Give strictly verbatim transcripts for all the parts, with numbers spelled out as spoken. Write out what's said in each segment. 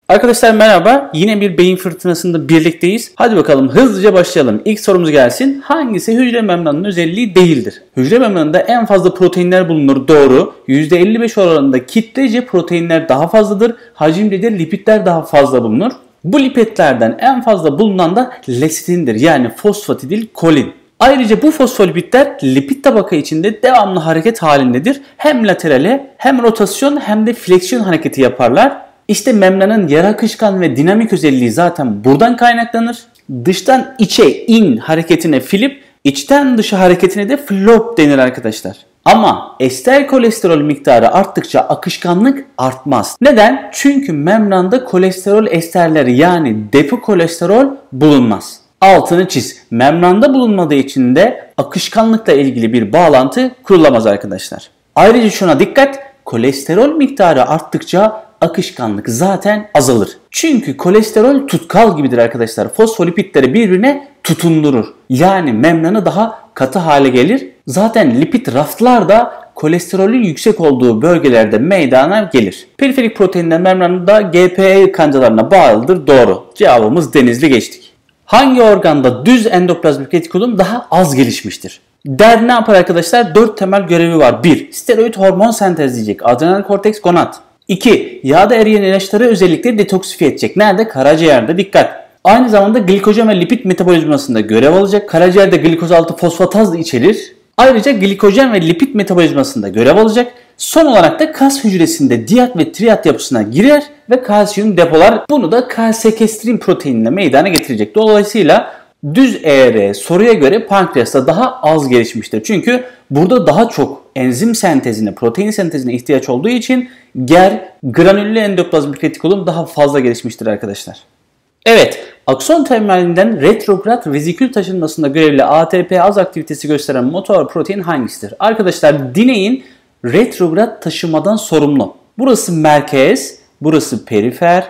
Arkadaşlar merhaba. Yine bir beyin fırtınasında birlikteyiz. Hadi bakalım hızlıca başlayalım. İlk sorumuz gelsin. Hangisi hücre membranının özelliği değildir? Hücre membranında en fazla proteinler bulunur. Doğru. yüzde elli beş oranında kitlece proteinler daha fazladır. Hacimde de lipidler daha fazla bulunur. Bu lipidlerden en fazla bulunan da lesitindir. Yani fosfatidil kolin. Ayrıca bu fosfolipidler lipid tabaka içinde devamlı hareket halindedir. Hem laterale hem rotasyon hem de fleksiyon hareketi yaparlar. İşte membranın yarı akışkan ve dinamik özelliği zaten buradan kaynaklanır. Dıştan içe in hareketine flip, içten dışa hareketine de flop denir arkadaşlar. Ama ester kolesterol miktarı arttıkça akışkanlık artmaz. Neden? Çünkü membranda kolesterol esterleri yani depo kolesterol bulunmaz. Altını çiz. Membranda bulunmadığı için de akışkanlıkla ilgili bir bağlantı kurulamaz arkadaşlar. Ayrıca şuna dikkat. Kolesterol miktarı arttıkça akışkanlık zaten azalır. Çünkü kolesterol tutkal gibidir arkadaşlar. Fosfolipidleri birbirine tutundurur. Yani membranı daha katı hale gelir. Zaten lipid raftlar da kolesterolün yüksek olduğu bölgelerde meydana gelir. Periferik proteinler membranında G P E kancalarına bağlıdır. Doğru. Cevabımız denizli geçtik. Hangi organda düz endoplazmik retikulum daha az gelişmiştir? Der ne yapar arkadaşlar? dört temel görevi var. bir. Steroid hormon sentezleyecek. Adrenal korteks gonad. iki. Yağda eriyen ilaçları özellikle detoksifiye edecek. Nerede? Karaciğerde. Dikkat. Aynı zamanda glikojen ve lipid metabolizmasında görev alacak. Karaciğerde glikoz altı fosfataz da içerir. Ayrıca glikojen ve lipid metabolizmasında görev alacak. Son olarak da kas hücresinde diyat ve triyat yapısına girer ve kalsiyum depolar. Bunu da kalsekestrin proteinine meydana getirecek. Dolayısıyla düz E R soruya göre pankreasta daha az gelişmiştir. Çünkü burada daha çok enzim sentezine, protein sentezine ihtiyaç olduğu için ger, granüllü endoplazmik retikulum daha fazla gelişmiştir arkadaşlar. Evet, akson terminalinden retrograd vezikül taşınmasında görevli A T P az aktivitesi gösteren motor protein hangisidir? Arkadaşlar dinein retrograd taşımadan sorumlu. Burası merkez, burası perifer.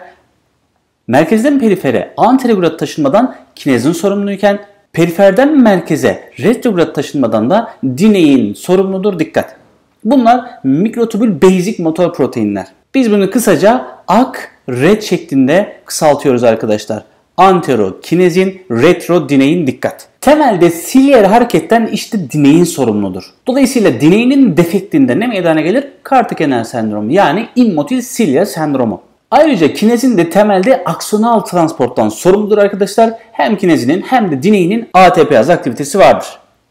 Merkezden perifere anterograd taşınmadan kinezin sorumluyken periferden merkeze retrograd taşınmadan da dinein sorumludur. Dikkat. Bunlar mikrotubül basic motor proteinler. Biz bunu kısaca A K R şeklinde kısaltıyoruz arkadaşlar. Antero kinezin, retro dinein dikkat. Temelde silyer hareketten işte dinein sorumludur. Dolayısıyla dineinin defektinde ne meydana gelir? Kartikener sendromu yani immotil silyer sendromu. Ayrıca kinezin de temelde aksonal transporttan sorumludur arkadaşlar. Hem kinezinin hem de dineinin A T P az aktivitesi vardır.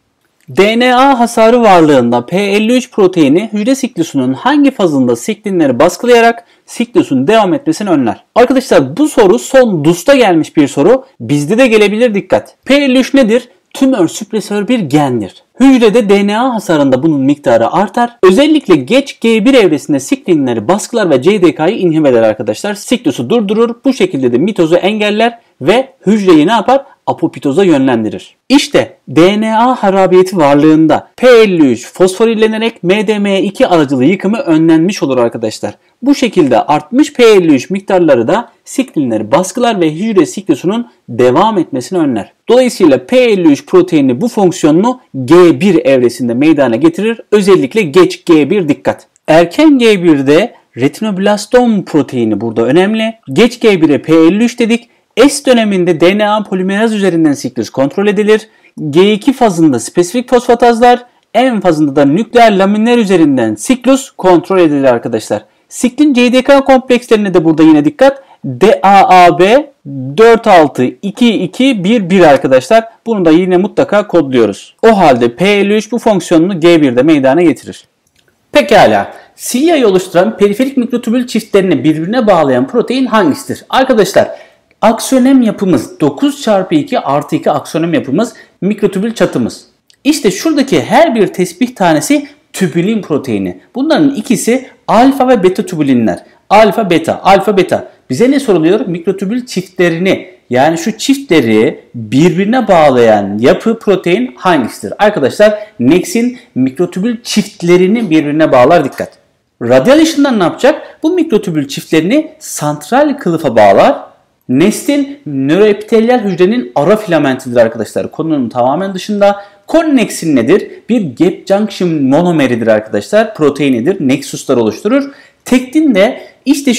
D N A hasarı varlığında P elli üç proteini hücre siklusunun hangi fazında siklinleri baskılayarak siklusun devam etmesini önler? Arkadaşlar bu soru son D U S'ta gelmiş bir soru. Bizde de gelebilir, dikkat. P elli üç nedir? Tümör süpresör bir gendir. Hücrede D N A hasarında bunun miktarı artar. Özellikle geç G bir evresinde siklinleri baskılar ve C D K'yı inhibe eder arkadaşlar. Siklusu durdurur. Bu şekilde de mitozu engeller ve hücreyi ne yapar? Apoptoza yönlendirir. İşte D N A harabiyeti varlığında P elli üç fosforillenerek M D M iki aracılı yıkımı önlenmiş olur arkadaşlar. Bu şekilde artmış P elli üç miktarları da siklinleri baskılar ve hücre siklusunun devam etmesini önler. Dolayısıyla P elli üç proteini bu fonksiyonunu G bir evresinde meydana getirir. Özellikle geç G bir dikkat. Erken G birde retinoblastom proteini burada önemli. Geç G bire P elli üç dedik. S döneminde D N A polimeraz üzerinden siklus kontrol edilir. G iki fazında spesifik fosfatazlar, N fazında da nükleer laminler üzerinden siklus kontrol edilir arkadaşlar. Siklin C D K komplekslerine de burada yine dikkat. D A A B dört altı iki iki bir bir arkadaşlar. Bunu da yine mutlaka kodluyoruz. O halde P elli üç bu fonksiyonunu G birde meydana getirir. Pekala. Silyayı oluşturan periferik mikrotubül çiftlerini birbirine bağlayan protein hangisidir? Arkadaşlar aksonem yapımız dokuz çarpı iki artı iki aksonem yapımız mikrotubül çatımız. İşte şuradaki her bir tesbih tanesi tübülin proteini. Bunların ikisi alfa ve beta tübülinler. Alfa beta, alfa beta. Bize ne soruluyor? Mikrotubül çiftlerini yani şu çiftleri birbirine bağlayan yapı protein hangisidir? Arkadaşlar Nex'in mikrotubül çiftlerini birbirine bağlar, dikkat. Radyal ışından ne yapacak? Bu mikrotubül çiftlerini santral kılıfa bağlar. Nestin nöroepitelyal hücrenin ara filamentidir arkadaşlar. Konunun tamamen dışında. Konneksin nedir? Bir gap junction monomeridir arkadaşlar. Proteinidir. Nexuslar oluşturur. Tektin de işte şu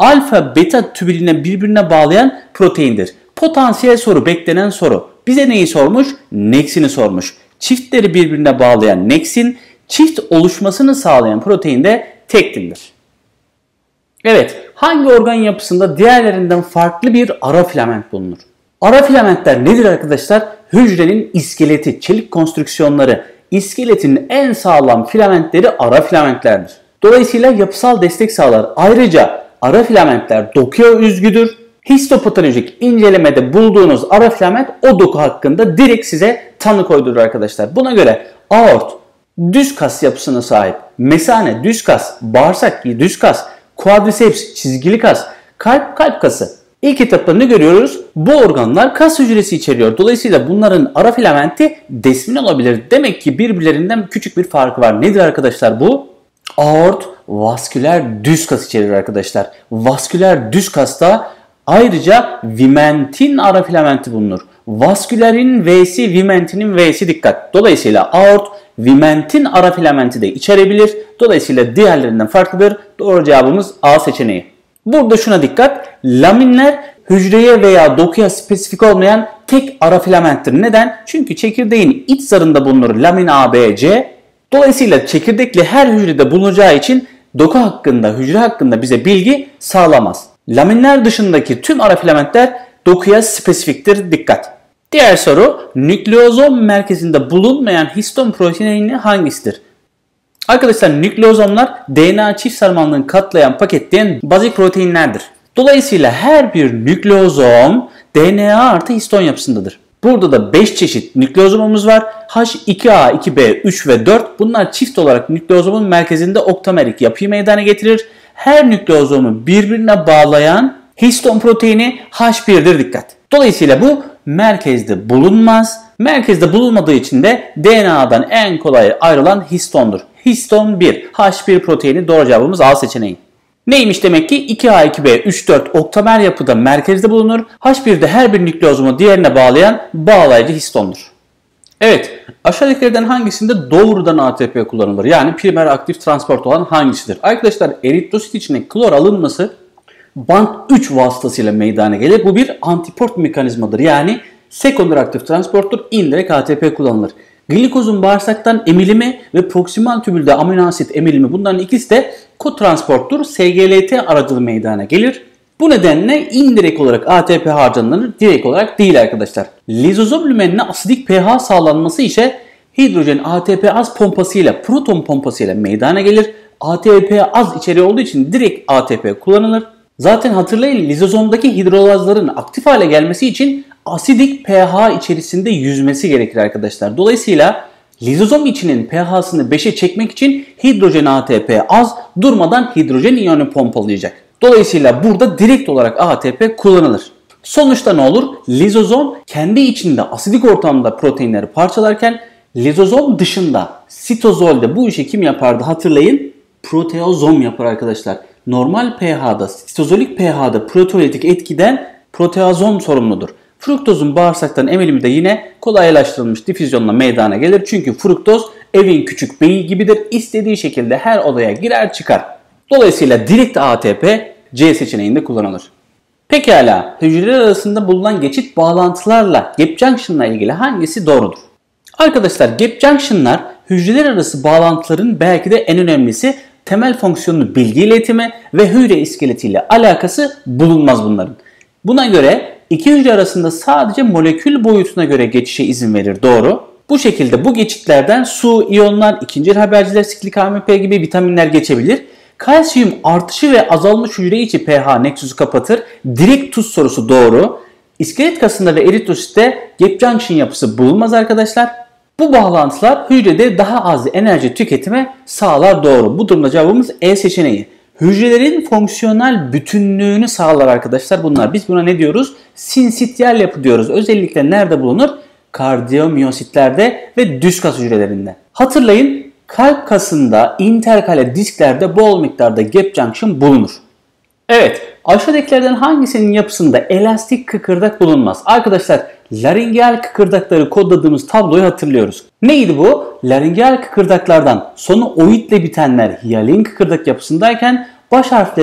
alfa beta tübülini birbirine bağlayan proteindir. Potansiyel soru, beklenen soru. Bize neyi sormuş? Nexin'i sormuş. Çiftleri birbirine bağlayan Nexin, çift oluşmasını sağlayan protein de tektindir. Evet, hangi organ yapısında diğerlerinden farklı bir ara filament bulunur? Ara filamentler nedir arkadaşlar? Hücrenin iskeleti, çelik konstrüksiyonları, iskeletin en sağlam filamentleri ara filamentlerdir. Dolayısıyla yapısal destek sağlar. Ayrıca ara filamentler dokuya özgüdür. Histopatolojik incelemede bulduğunuz ara filament o doku hakkında direkt size tanı koydurur arkadaşlar. Buna göre aort düz kas yapısına sahip, mesane düz kas, bağırsak düz kas, quadriceps çizgili kas, kalp kalp kası. İlk etapta ne görüyoruz? Bu organlar kas hücresi içeriyor. Dolayısıyla bunların ara filamenti desmin olabilir. Demek ki birbirlerinden küçük bir farkı var. Nedir arkadaşlar bu? Aort vasküler düz kas içerir arkadaşlar. Vasküler düz kasta ayrıca vimentin ara filamenti bulunur. Vaskülerin V'si, vimentinin V'si dikkat. Dolayısıyla aort vimentin ara filamenti de içerebilir. Dolayısıyla diğerlerinden farklıdır. Doğru cevabımız A seçeneği. Burada şuna dikkat. Laminler hücreye veya dokuya spesifik olmayan tek ara filamenttir. Neden? Çünkü çekirdeğin iç zarında bulunur lamin A, B, C. Dolayısıyla çekirdekli her hücrede bulunacağı için doku hakkında, hücre hakkında bize bilgi sağlamaz. Laminler dışındaki tüm ara filamentler dokuya spesifiktir. Dikkat. Diğer soru, nükleozom merkezinde bulunmayan histon proteini hangisidir? Arkadaşlar nükleozomlar D N A çift sarmalını katlayan, paketleyen bazik proteinlerdir. Dolayısıyla her bir nükleozom D N A artı histon yapısındadır. Burada da beş çeşit nükleozomumuz var. H iki A, iki B, üç ve dört. Bunlar çift olarak nükleozomun merkezinde oktamerik yapıyı meydana getirir. Her nükleozomu birbirine bağlayan histon proteini H bir'dir dikkat. Dolayısıyla bu merkezde bulunmaz. Merkezde bulunmadığı için de D N A'dan en kolay ayrılan histondur. Histon bir, H bir proteini doğru cevabımız A seçeneği. Neymiş demek ki? iki A, iki B, üç, dört oktamer yapıda merkezde bulunur. H bir'de her bir nükleozomu diğerine bağlayan bağlayıcı histondur. Evet, aşağıdakilerden hangisinde doğrudan A T P kullanılır? Yani primer aktif transport olan hangisidir? Arkadaşlar eritrosit içine klor alınması band üç vasıtasıyla meydana gelir. Bu bir antiport mekanizmadır. Yani sekonder aktif transporttur. İndirekt A T P kullanılır. Glikozun bağırsaktan emilimi ve proksimal tübülde amino asit emilimi, bunların ikisi de kotransporttur. S G L T aracılığı meydana gelir. Bu nedenle indirekt olarak A T P harcanır, direkt olarak değil arkadaşlar. Lizozom lümenine asidik pH sağlanması ise hidrojen A T P az pompasıyla, proton pompasıyla meydana gelir. A T P az içeriği olduğu için direkt A T P kullanılır. Zaten hatırlayın, lizozomdaki hidrolazların aktif hale gelmesi için asidik pH içerisinde yüzmesi gerekir arkadaşlar. Dolayısıyla lizozom içinin pH'sını beşe çekmek için hidrojen A T P az, durmadan hidrojen iyonu pompalayacak. Dolayısıyla burada direkt olarak A T P kullanılır. Sonuçta ne olur? Lizozom kendi içinde asidik ortamda proteinleri parçalarken lizozom dışında sitozolde bu işi kim yapardı hatırlayın? Proteozom yapar arkadaşlar. Normal pH'da, sitozolik pH'da proteolitik etkiden proteazom sorumludur. Fruktozun bağırsaktan emilimi de yine kolaylaştırılmış difüzyonla meydana gelir. Çünkü fruktoz evin küçük beyi gibidir. İstediği şekilde her odaya girer çıkar. Dolayısıyla direkt A T P C seçeneğinde kullanılır. Pekala, hücreler arasında bulunan geçit bağlantılarla gap junction'la ilgili hangisi doğrudur? Arkadaşlar gap junction'lar hücreler arası bağlantıların belki de en önemlisi. Temel fonksiyonu bilgi iletimi ve hücre iskeletiyle alakası bulunmaz bunların. Buna göre iki hücre arasında sadece molekül boyutuna göre geçişe izin verir. Doğru. Bu şekilde bu geçitlerden su, iyonlar, ikincil haberciler, siklik A M P gibi vitaminler geçebilir. Kalsiyum artışı ve azalmış hücre içi pH nexusu kapatır. Direkt tuz sorusu doğru. İskelet kasında ve eritrositte gap junction yapısı bulunmaz arkadaşlar. Bu bağlantılar hücrede daha az enerji tüketime sağlar. Doğru. Bu durumda cevabımız E seçeneği. Hücrelerin fonksiyonel bütünlüğünü sağlar arkadaşlar bunlar. Biz buna ne diyoruz? Sinsityal yapı diyoruz. Özellikle nerede bulunur? Kardiyomiyositlerde ve düz kas hücrelerinde. Hatırlayın, kalp kasında interkale disklerde bol miktarda gap junction bulunur. Evet, aşağıdakilerden hangisinin yapısında elastik kıkırdak bulunmaz? Arkadaşlar, laringeal kıkırdakları kodladığımız tabloyu hatırlıyoruz. Neydi bu? Laringeal kıkırdaklardan sonu oitle bitenler hiyalin kıkırdak yapısındayken baş harfleri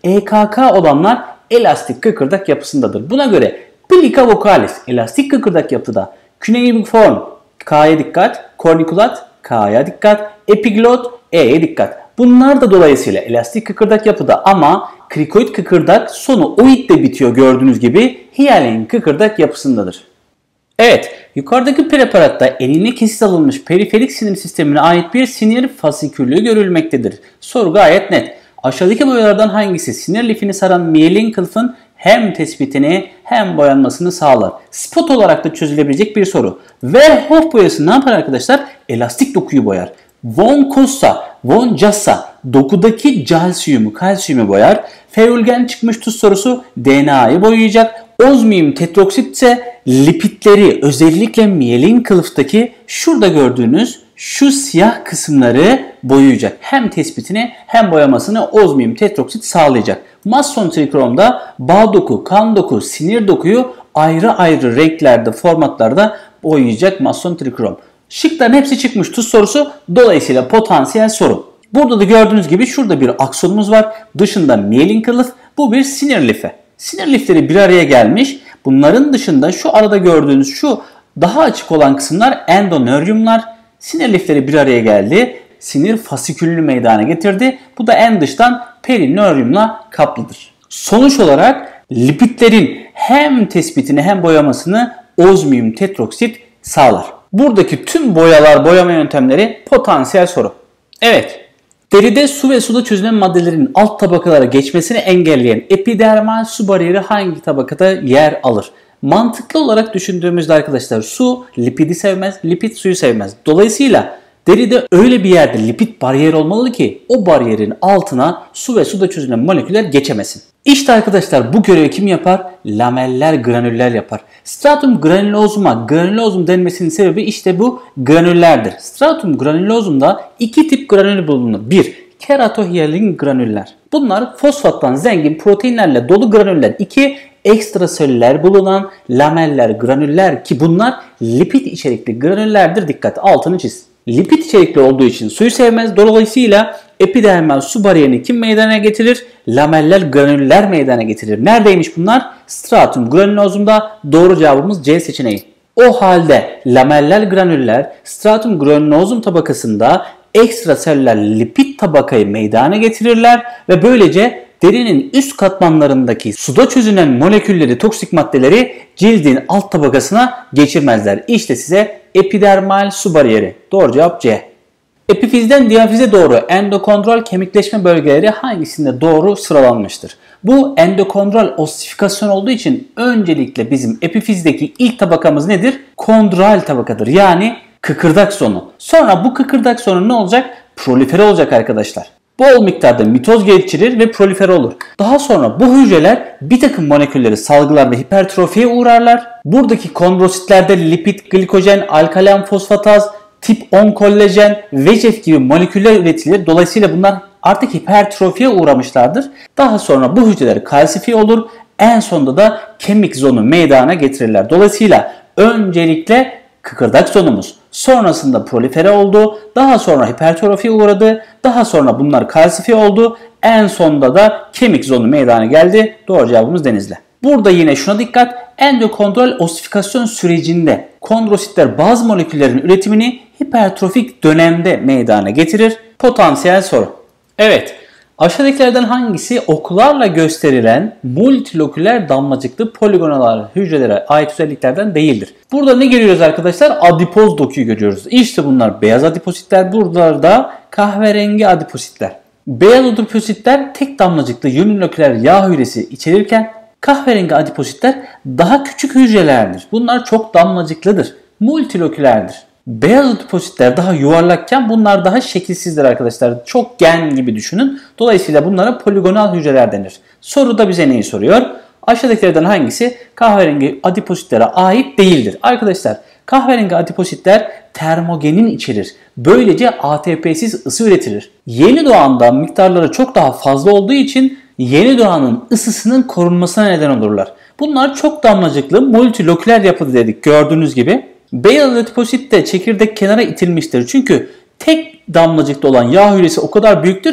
E K K olanlar elastik kıkırdak yapısındadır. Buna göre plica olanlar elastik kıkırdak yapısındadır. Buna göre plica vocalis elastik kıkırdak yapıda, cuneiform K'ya dikkat, corniculat K'ya dikkat, epiglot E'ye dikkat. Bunlar da dolayısıyla elastik kıkırdak yapıda ama krikoid kıkırdak sonu oid de bitiyor gördüğünüz gibi hiyalen kıkırdak yapısındadır. Evet, yukarıdaki preparatta eline kesit alınmış periferik sinir sistemine ait bir sinir fasikülü görülmektedir. Soru gayet net. Aşağıdaki boyalardan hangisi sinir lifini saran miyelin kılıfın hem tespitini hem boyanmasını sağlar? Spot olarak da çözülebilecek bir soru. Verhoef boyası ne yapar arkadaşlar? Elastik dokuyu boyar. Von Cossa, Von Jassa dokudaki calsiyumu, kalsiyumu boyar. Feulgen çıkmış tuz sorusu D N A'yı boyayacak. Ozmiyum tetroksit ise lipidleri, özellikle miyelin kılıftaki şurada gördüğünüz şu siyah kısımları boyayacak. Hem tespitini hem boyamasını ozmiyum tetroksit sağlayacak. Masson trikromda bağ doku, kan doku, sinir dokuyu ayrı ayrı renklerde, formatlarda boyayacak Masson trikrom. Şıkların hepsi çıkmış tuz sorusu, dolayısıyla potansiyel soru. Burada da gördüğünüz gibi şurada bir aksonumuz var. Dışında miyelin kılıf, bu bir sinir lifi. Sinir lifleri bir araya gelmiş. Bunların dışında şu arada gördüğünüz şu daha açık olan kısımlar endonöryumlar. Sinir lifleri bir araya geldi. Sinir fasikülünü meydana getirdi. Bu da en dıştan perinöryumla kaplıdır. Sonuç olarak lipidlerin hem tespitini hem boyamasını ozmiyum tetroksit sağlar. Buradaki tüm boyalar, boyama yöntemleri potansiyel soru. Evet. Deride su ve suda çözülen maddelerin alt tabakalara geçmesini engelleyen epidermal su bariyeri hangi tabakada yer alır? Mantıklı olarak düşündüğümüzde arkadaşlar su lipidi sevmez, lipid suyu sevmez. Dolayısıyla deride öyle bir yerde lipid bariyeri olmalı ki o bariyerin altına su ve suda çözülen moleküller geçemesin. İşte arkadaşlar bu görevi kim yapar? Lameller granüller yapar. Stratum granulosum'a granulozum denmesinin sebebi işte bu granüllerdir. Stratum granulosum'da iki tip granül bulunur. bir Keratohiyalin granüller. Bunlar fosfattan zengin proteinlerle dolu granüller. iki Ekstraselüler bulunan lameller granüller ki bunlar lipid içerikli granüllerdir. Dikkat, altını çiz. Lipid içerikli olduğu için suyu sevmez. Dolayısıyla epidermal su bariyerini kim meydana getirir? Lameller granüller meydana getirir. Neredeymiş bunlar? Stratum granulosum'da. Doğru cevabımız C seçeneği. O halde lameller granüller stratum granulosum tabakasında ekstraselüler lipid tabakayı meydana getirirler ve böylece derinin üst katmanlarındaki suda çözünen molekülleri, toksik maddeleri cildin alt tabakasına geçirmezler. İşte size epidermal su bariyeri. Doğru cevap C. Epifizden diyafize doğru endokondral kemikleşme bölgeleri hangisinde doğru sıralanmıştır? Bu endokondral ossifikasyon olduğu için öncelikle bizim epifizdeki ilk tabakamız nedir? Kondral tabakadır. Yani kıkırdak zonu. Sonra bu kıkırdak zonu ne olacak? Prolifere olacak arkadaşlar. Bol miktarda mitoz geçirir ve prolifere olur. Daha sonra bu hücreler bir takım molekülleri salgılar ve hipertrofiye uğrarlar. Buradaki kondrositlerde lipid, glikojen, alkalen fosfataz, tip on kollajen, V E G F gibi moleküller üretilir. Dolayısıyla bunlar artık hipertrofiye uğramışlardır. Daha sonra bu hücreler kalsifiye olur. En sonunda da kemik zonu meydana getirirler. Dolayısıyla öncelikle kıkırdak zonumuz, sonrasında prolifere oldu, daha sonra hipertrofiye uğradı, daha sonra bunlar kalsifiye oldu, en sonunda da kemik zonu meydana geldi. Doğru cevabımız Denizli. Burada yine şuna dikkat, endokondral ossifikasyon sürecinde kondrositler bazı moleküllerin üretimini hipertrofik dönemde meydana getirir. Potansiyel soru. Evet, aşağıdakilerden hangisi okularla gösterilen multiloküler damlacıklı poligonal hücrelere ait özelliklerden değildir? Burada ne görüyoruz arkadaşlar? Adipoz dokuyu görüyoruz. İşte bunlar beyaz adipositler, burada da kahverengi adipositler. Beyaz adipositler tek damlacıklı uniloküler yağ hücresi içerirken kahverengi adipositler daha küçük hücrelerdir. Bunlar çok damlacıklıdır, multilokülerdir. Beyaz adipositler daha yuvarlakken bunlar daha şekilsizdir arkadaşlar. Çok gen gibi düşünün. Dolayısıyla bunlara poligonal hücreler denir. Soruda bize neyi soruyor? Aşağıdakilerden hangisi kahverengi adipositlere ait değildir? Arkadaşlar kahverengi adipositler termogenin içerir. Böylece A T P'siz ısı üretir. Yeni doğanda miktarları çok daha fazla olduğu için yeni doğanın ısısının korunmasına neden olurlar. Bunlar çok damlacıklı multiloküler yapıda dedik gördüğünüz gibi. Beyaz adiposit de çekirdek kenara itilmiştir. Çünkü tek damlacıkta olan yağ hücresi o kadar büyüktür ki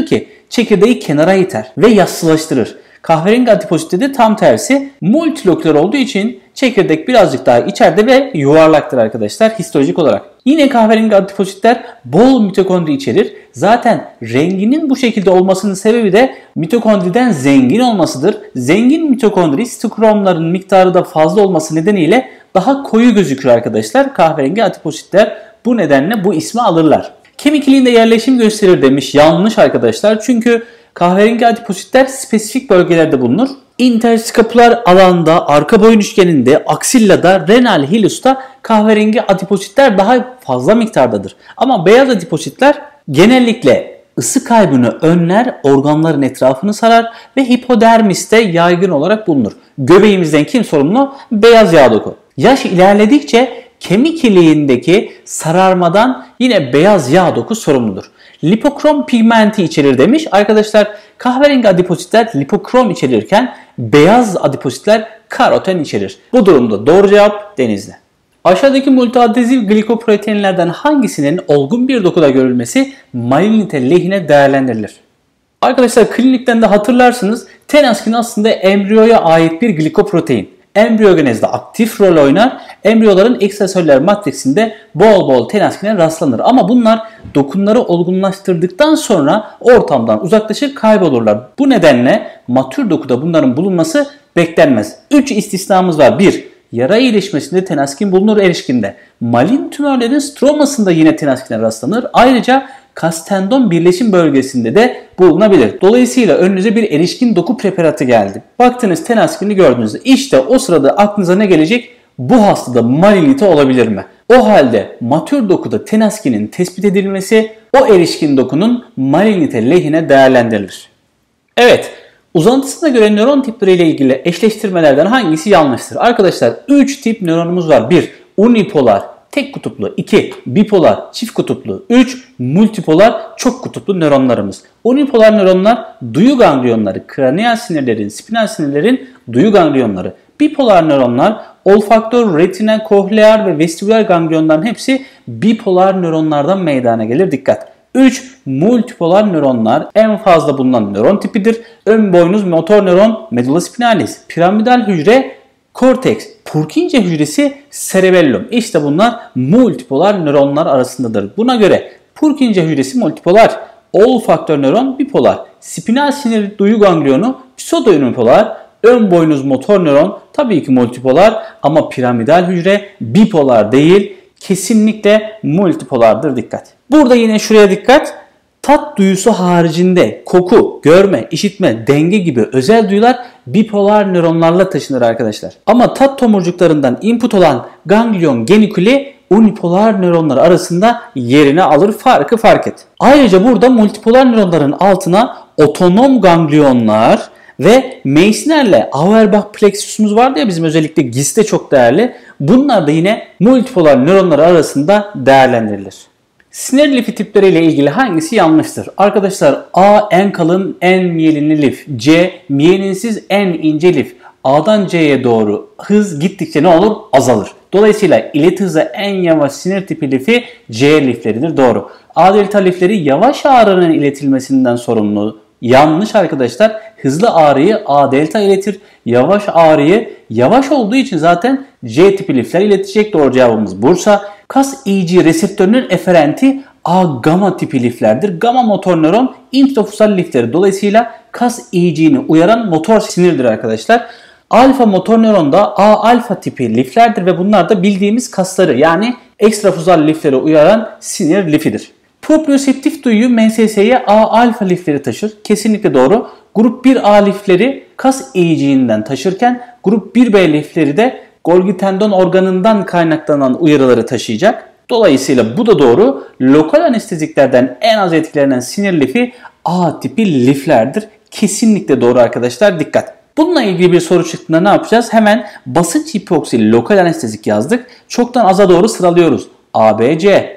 çekirdeği kenara iter ve yassılaştırır. Kahverengi adipositte de tam tersi, multiloküler olduğu için çekirdek birazcık daha içeride ve yuvarlaktır arkadaşlar histolojik olarak. Yine kahverengi adipositler bol mitokondri içerir. Zaten renginin bu şekilde olmasının sebebi de mitokondriden zengin olmasıdır. Zengin mitokondri sitokromların miktarı da fazla olması nedeniyle daha koyu gözükür arkadaşlar. Kahverengi adipositler bu nedenle bu ismi alırlar. Kemik iliğinde yerleşim gösterir demiş. Yanlış arkadaşlar. Çünkü kahverengi adipositler spesifik bölgelerde bulunur. İnterskapüler alanda, arka boyun üçgeninde, aksillada, renal hilusta kahverengi adipositler daha fazla miktardadır. Ama beyaz adipositler genellikle ısı kaybını önler, organların etrafını sarar ve hipodermiste yaygın olarak bulunur. Göbeğimizden kim sorumlu? Beyaz yağ doku. Yaş ilerledikçe kemik iliğindeki sararmadan yine beyaz yağ doku sorumludur. Lipokrom pigmenti içerir demiş. Arkadaşlar kahverengi adipositler lipokrom içerirken beyaz adipositler karoten içerir. Bu durumda doğru cevap denizli. Aşağıdaki multiadezif glikoproteinlerden hangisinin olgun bir dokuda görülmesi malignite lehine değerlendirilir? Arkadaşlar klinikten de hatırlarsınız tenaskrin aslında embriyoya ait bir glikoprotein. Embriyogenezde aktif rol oynar. Embriyoların ekstraselüler matriksinde bol bol tenaskine rastlanır. Ama bunlar dokunları olgunlaştırdıktan sonra ortamdan uzaklaşır, kaybolurlar. Bu nedenle matür dokuda bunların bulunması beklenmez. üç istisnamız var. bir Yara iyileşmesinde tenaskin bulunur erişkinde. Malign tümörlerin stromasında yine tenaskine rastlanır. Ayrıca kas tendon birleşim bölgesinde de bulunabilir. Dolayısıyla önünüze bir erişkin doku preparatı geldi. Baktınız tenaskini gördünüz. İşte o sırada aklınıza ne gelecek? Bu hastada malignite olabilir mi? O halde matür dokuda tenaskinin tespit edilmesi o erişkin dokunun malignite lehine değerlendirilir. Evet. Uzantısına göre nöron tipleri ile ilgili eşleştirmelerden hangisi yanlıştır? Arkadaşlar üç tip nöronumuz var. bir Unipolar, tek kutuplu. iki Bipolar, çift kutuplu. üç Multipolar, çok kutuplu nöronlarımız. Unipolar nöronlar duyu ganglionları, kraniyal sinirlerin, spinal sinirlerin duyu ganglionları. Bipolar nöronlar olfaktör, retina, kohlear ve vestibüler ganglionların hepsi bipolar nöronlardan meydana gelir. Dikkat! üç Multipolar nöronlar en fazla bulunan nöron tipidir. Ön boynuz motor nöron medulla spinalis, piramidal hücre korteks, Purkinje hücresi cerebellum. İşte bunlar multipolar nöronlar arasındadır. Buna göre Purkinje hücresi multipolar, olfaktör nöron bipolar, spinal sinir duyu ganglionu pseudounipolar, ön boynuz motor nöron tabii ki multipolar ama piramidal hücre bipolar değil, kesinlikle multipolardır. Dikkat. Burada yine şuraya dikkat. Tat duyusu haricinde koku, görme, işitme, denge gibi özel duyular bipolar nöronlarla taşınır arkadaşlar. Ama tat tomurcuklarından input olan ganglion genikuli unipolar nöronlar arasında yerini alır. Farkı fark et. Ayrıca burada multipolar nöronların altına otonom ganglionlar ve Meissner'le Auerbach plexusumuz vardı ya bizim özellikle G I S'te çok değerli. Bunlar da yine multipolar nöronlar arasında değerlendirilir. Sinir lifi tipleriyle ilgili hangisi yanlıştır? Arkadaşlar A en kalın en miyelinli lif. C miyelinsiz en ince lif. A'dan C'ye doğru hız gittikçe ne olur? Azalır. Dolayısıyla ilet hızı en yavaş sinir tipi lifi C lifleridir. Doğru. A delta lifleri yavaş ağrının iletilmesinden sorumlu. Yanlış arkadaşlar. Hızlı ağrıyı A delta iletir. Yavaş ağrıyı yavaş olduğu için zaten C tipi lifler iletecek. Doğru cevabımız Bursa. Kas E G reseptörünün eferenti A gamma tipi liflerdir. Gamma motor nöron intrafusal lifleri. Dolayısıyla kas E G'ni uyaran motor sinirdir arkadaşlar. Alfa motor nöron da A alfa tipi liflerdir ve bunlar da bildiğimiz kasları yani ekstrafuzal lifleri uyaran sinir lifidir. Proprioseptif duyu M S S'ye A alfa lifleri taşır. Kesinlikle doğru. Grup bir A lifleri kas E G'inden taşırken grup bir B lifleri de Golgi tendon organından kaynaklanan uyarıları taşıyacak. Dolayısıyla bu da doğru. Lokal anesteziklerden en az etkilenen sinir lifi A tipi liflerdir. Kesinlikle doğru arkadaşlar. Dikkat. Bununla ilgili bir soru çıktığında ne yapacağız? Hemen basınç hipoksi lokal anestezik yazdık. Çoktan aza doğru sıralıyoruz. A B C,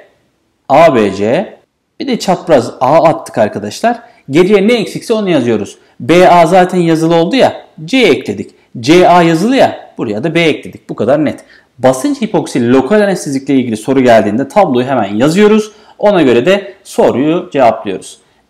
A B C, bir de çapraz A attık arkadaşlar. Geriye ne eksikse onu yazıyoruz. B A zaten yazılı oldu ya. C ekledik. C A yazılı ya. Buraya da B ekledik. Bu kadar net. Basınç hipoksi lokal anestezikle ilgili soru geldiğinde tabloyu hemen yazıyoruz. Ona göre de soruyu cevaplıyoruz.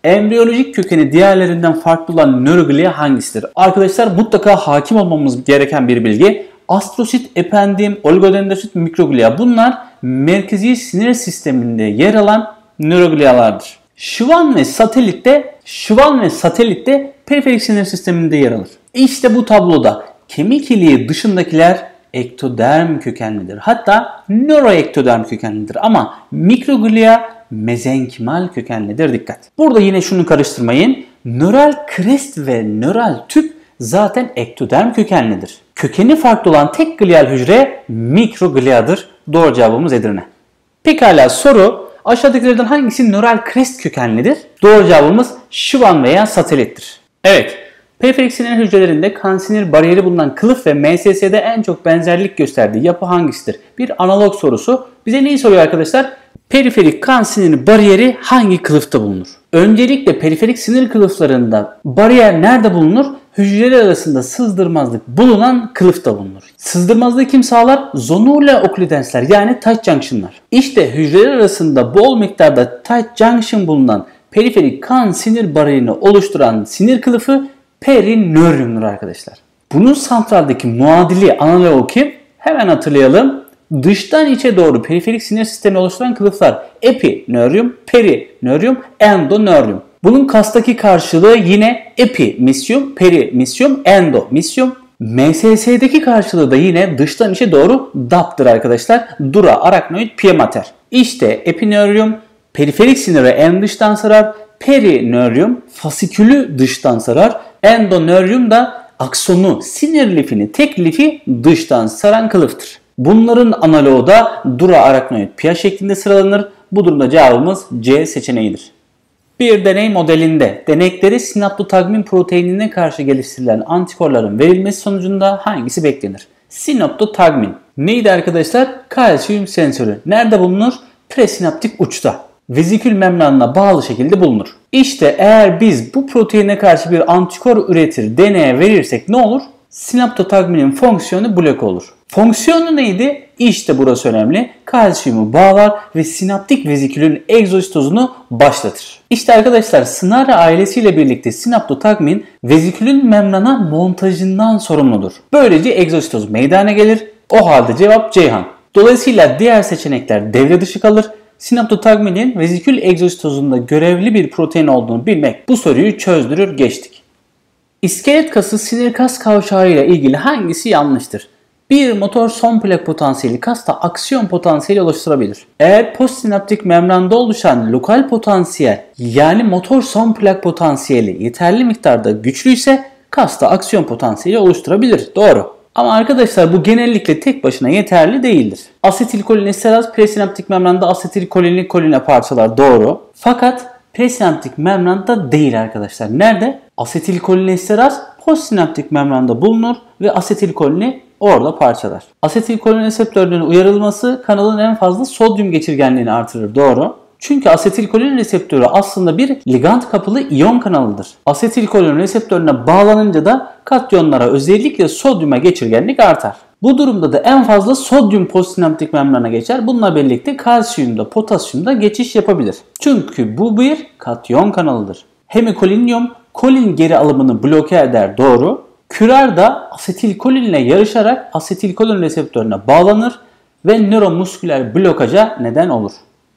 Embriyolojik kökeni diğerlerinden farklı olan nöroglia hangisidir? Arkadaşlar mutlaka hakim olmamız gereken bir bilgi. Astrosit, ependim, oligodendrosit, mikroglia bunlar merkezi sinir sisteminde yer alan nöroglialardır. Schwann ve satelitte, Schwann ve satelitte periferik sinir sisteminde yer alır. İşte bu tabloda kemik iliği dışındakiler ektoderm kökenlidir. Hatta nöroektoderm kökenlidir ama mikroglia mezenkimal kökenlidir. Dikkat. Burada yine şunu karıştırmayın. Nöral krest ve nöral tüp zaten ektoderm kökenlidir. Kökeni farklı olan tek glial hücre mikrogliadır. Doğru cevabımız Edirne. Pekala soru. Aşağıdakilerden hangisi nöral krest kökenlidir? Doğru cevabımız Schwann veya satelittir. Evet. Periferik sinir hücrelerinde kan-sinir bariyeri bulunan kılıf ve M S S'de en çok benzerlik gösterdiği yapı hangisidir? Bir analog sorusu. Bize neyi soruyor arkadaşlar? Periferik kan-sinir bariyeri hangi kılıfta bulunur? Öncelikle periferik sinir kılıflarında bariyer nerede bulunur? Hücreler arasında sızdırmazlık bulunan kılıfta bulunur. Sızdırmazlığı kim sağlar? Zonula occludensler yani tight junction'lar. İşte hücreler arasında bol miktarda tight junction bulunan periferik kan-sinir bariyerini oluşturan sinir kılıfı perinöryumdur arkadaşlar. Bunun santraldeki muadili analogu kim? Hemen hatırlayalım. Dıştan içe doğru periferik sinir sistemi oluşturan kılıflar epinöryum, perinöryum, endonöryum. Bunun kastaki karşılığı yine epimisyum, perimisyum, endomisyum. M S S'deki karşılığı da yine dıştan içe doğru D A P'tır arkadaşlar. Dura arachnoid pia mater. İşte epinöryum periferik siniri en dıştan sarar. Perinöryum fasikülü dıştan sarar. Endonöryum da aksonu, sinir lifini, tek lifi dıştan saran kılıftır. Bunların analoğu da dura arachnoid pia şeklinde sıralanır. Bu durumda cevabımız C seçeneğidir. Bir deney modelinde denekleri sinaptotagmin proteinine karşı geliştirilen antikorların verilmesi sonucunda hangisi beklenir? Sinaptotagmin. Neydi arkadaşlar? Kalsiyum sensörü. Nerede bulunur? Presinaptik uçta. Vezikül membranına bağlı şekilde bulunur. İşte eğer biz bu proteine karşı bir antikor üretir deneye verirsek ne olur? Sinaptotagminin fonksiyonu bloke olur. Fonksiyonu neydi? İşte burası önemli. Kalsiyumu bağlar ve sinaptik vezikülün egzositozunu başlatır. İşte arkadaşlar Snare ailesiyle birlikte sinaptotagmin vezikülün membrana montajından sorumludur. Böylece egzositoz meydana gelir. O halde cevap Ceyhan. Dolayısıyla diğer seçenekler devre dışı kalır. Sinaptotagminin vezikül egzositozunda görevli bir protein olduğunu bilmek bu soruyu çözdürür geçtik. İskelet kası sinir kas kavşağı ile ilgili hangisi yanlıştır? Bir motor son plak potansiyeli kasta aksiyon potansiyeli oluşturabilir. Eğer postsinaptik membranda oluşan lokal potansiyel yani motor son plak potansiyeli yeterli miktarda güçlüyse kasta aksiyon potansiyeli oluşturabilir. Doğru. Ama arkadaşlar bu genellikle tek başına yeterli değildir. Asetilkolinesteraz presinaptik membranda asetilkolinli koline parçalar doğru. Fakat presinaptik membranda değil arkadaşlar. Nerede? Asetilkolinesteraz postsinaptik membranda bulunur ve asetilkolini orada parçalar. Asetilkolin reseptörünün uyarılması kanalın en fazla sodyum geçirgenliğini artırır. Doğru. Çünkü asetilkolin reseptörü aslında bir ligand kapılı iyon kanalıdır. Asetilkolin reseptörüne bağlanınca da katyonlara özellikle sodyuma geçirgenlik artar. Bu durumda da en fazla sodyum postsinaptik membrana geçer. Bununla birlikte kalsiyumda, potasyumda geçiş yapabilir. Çünkü bu bir katyon kanalıdır. Hemikolinyum kolin geri alımını bloke eder. Doğru. Kürer da asetilkolinle yarışarak asetilkolin reseptörüne bağlanır ve nöromusküler blokaja neden olur.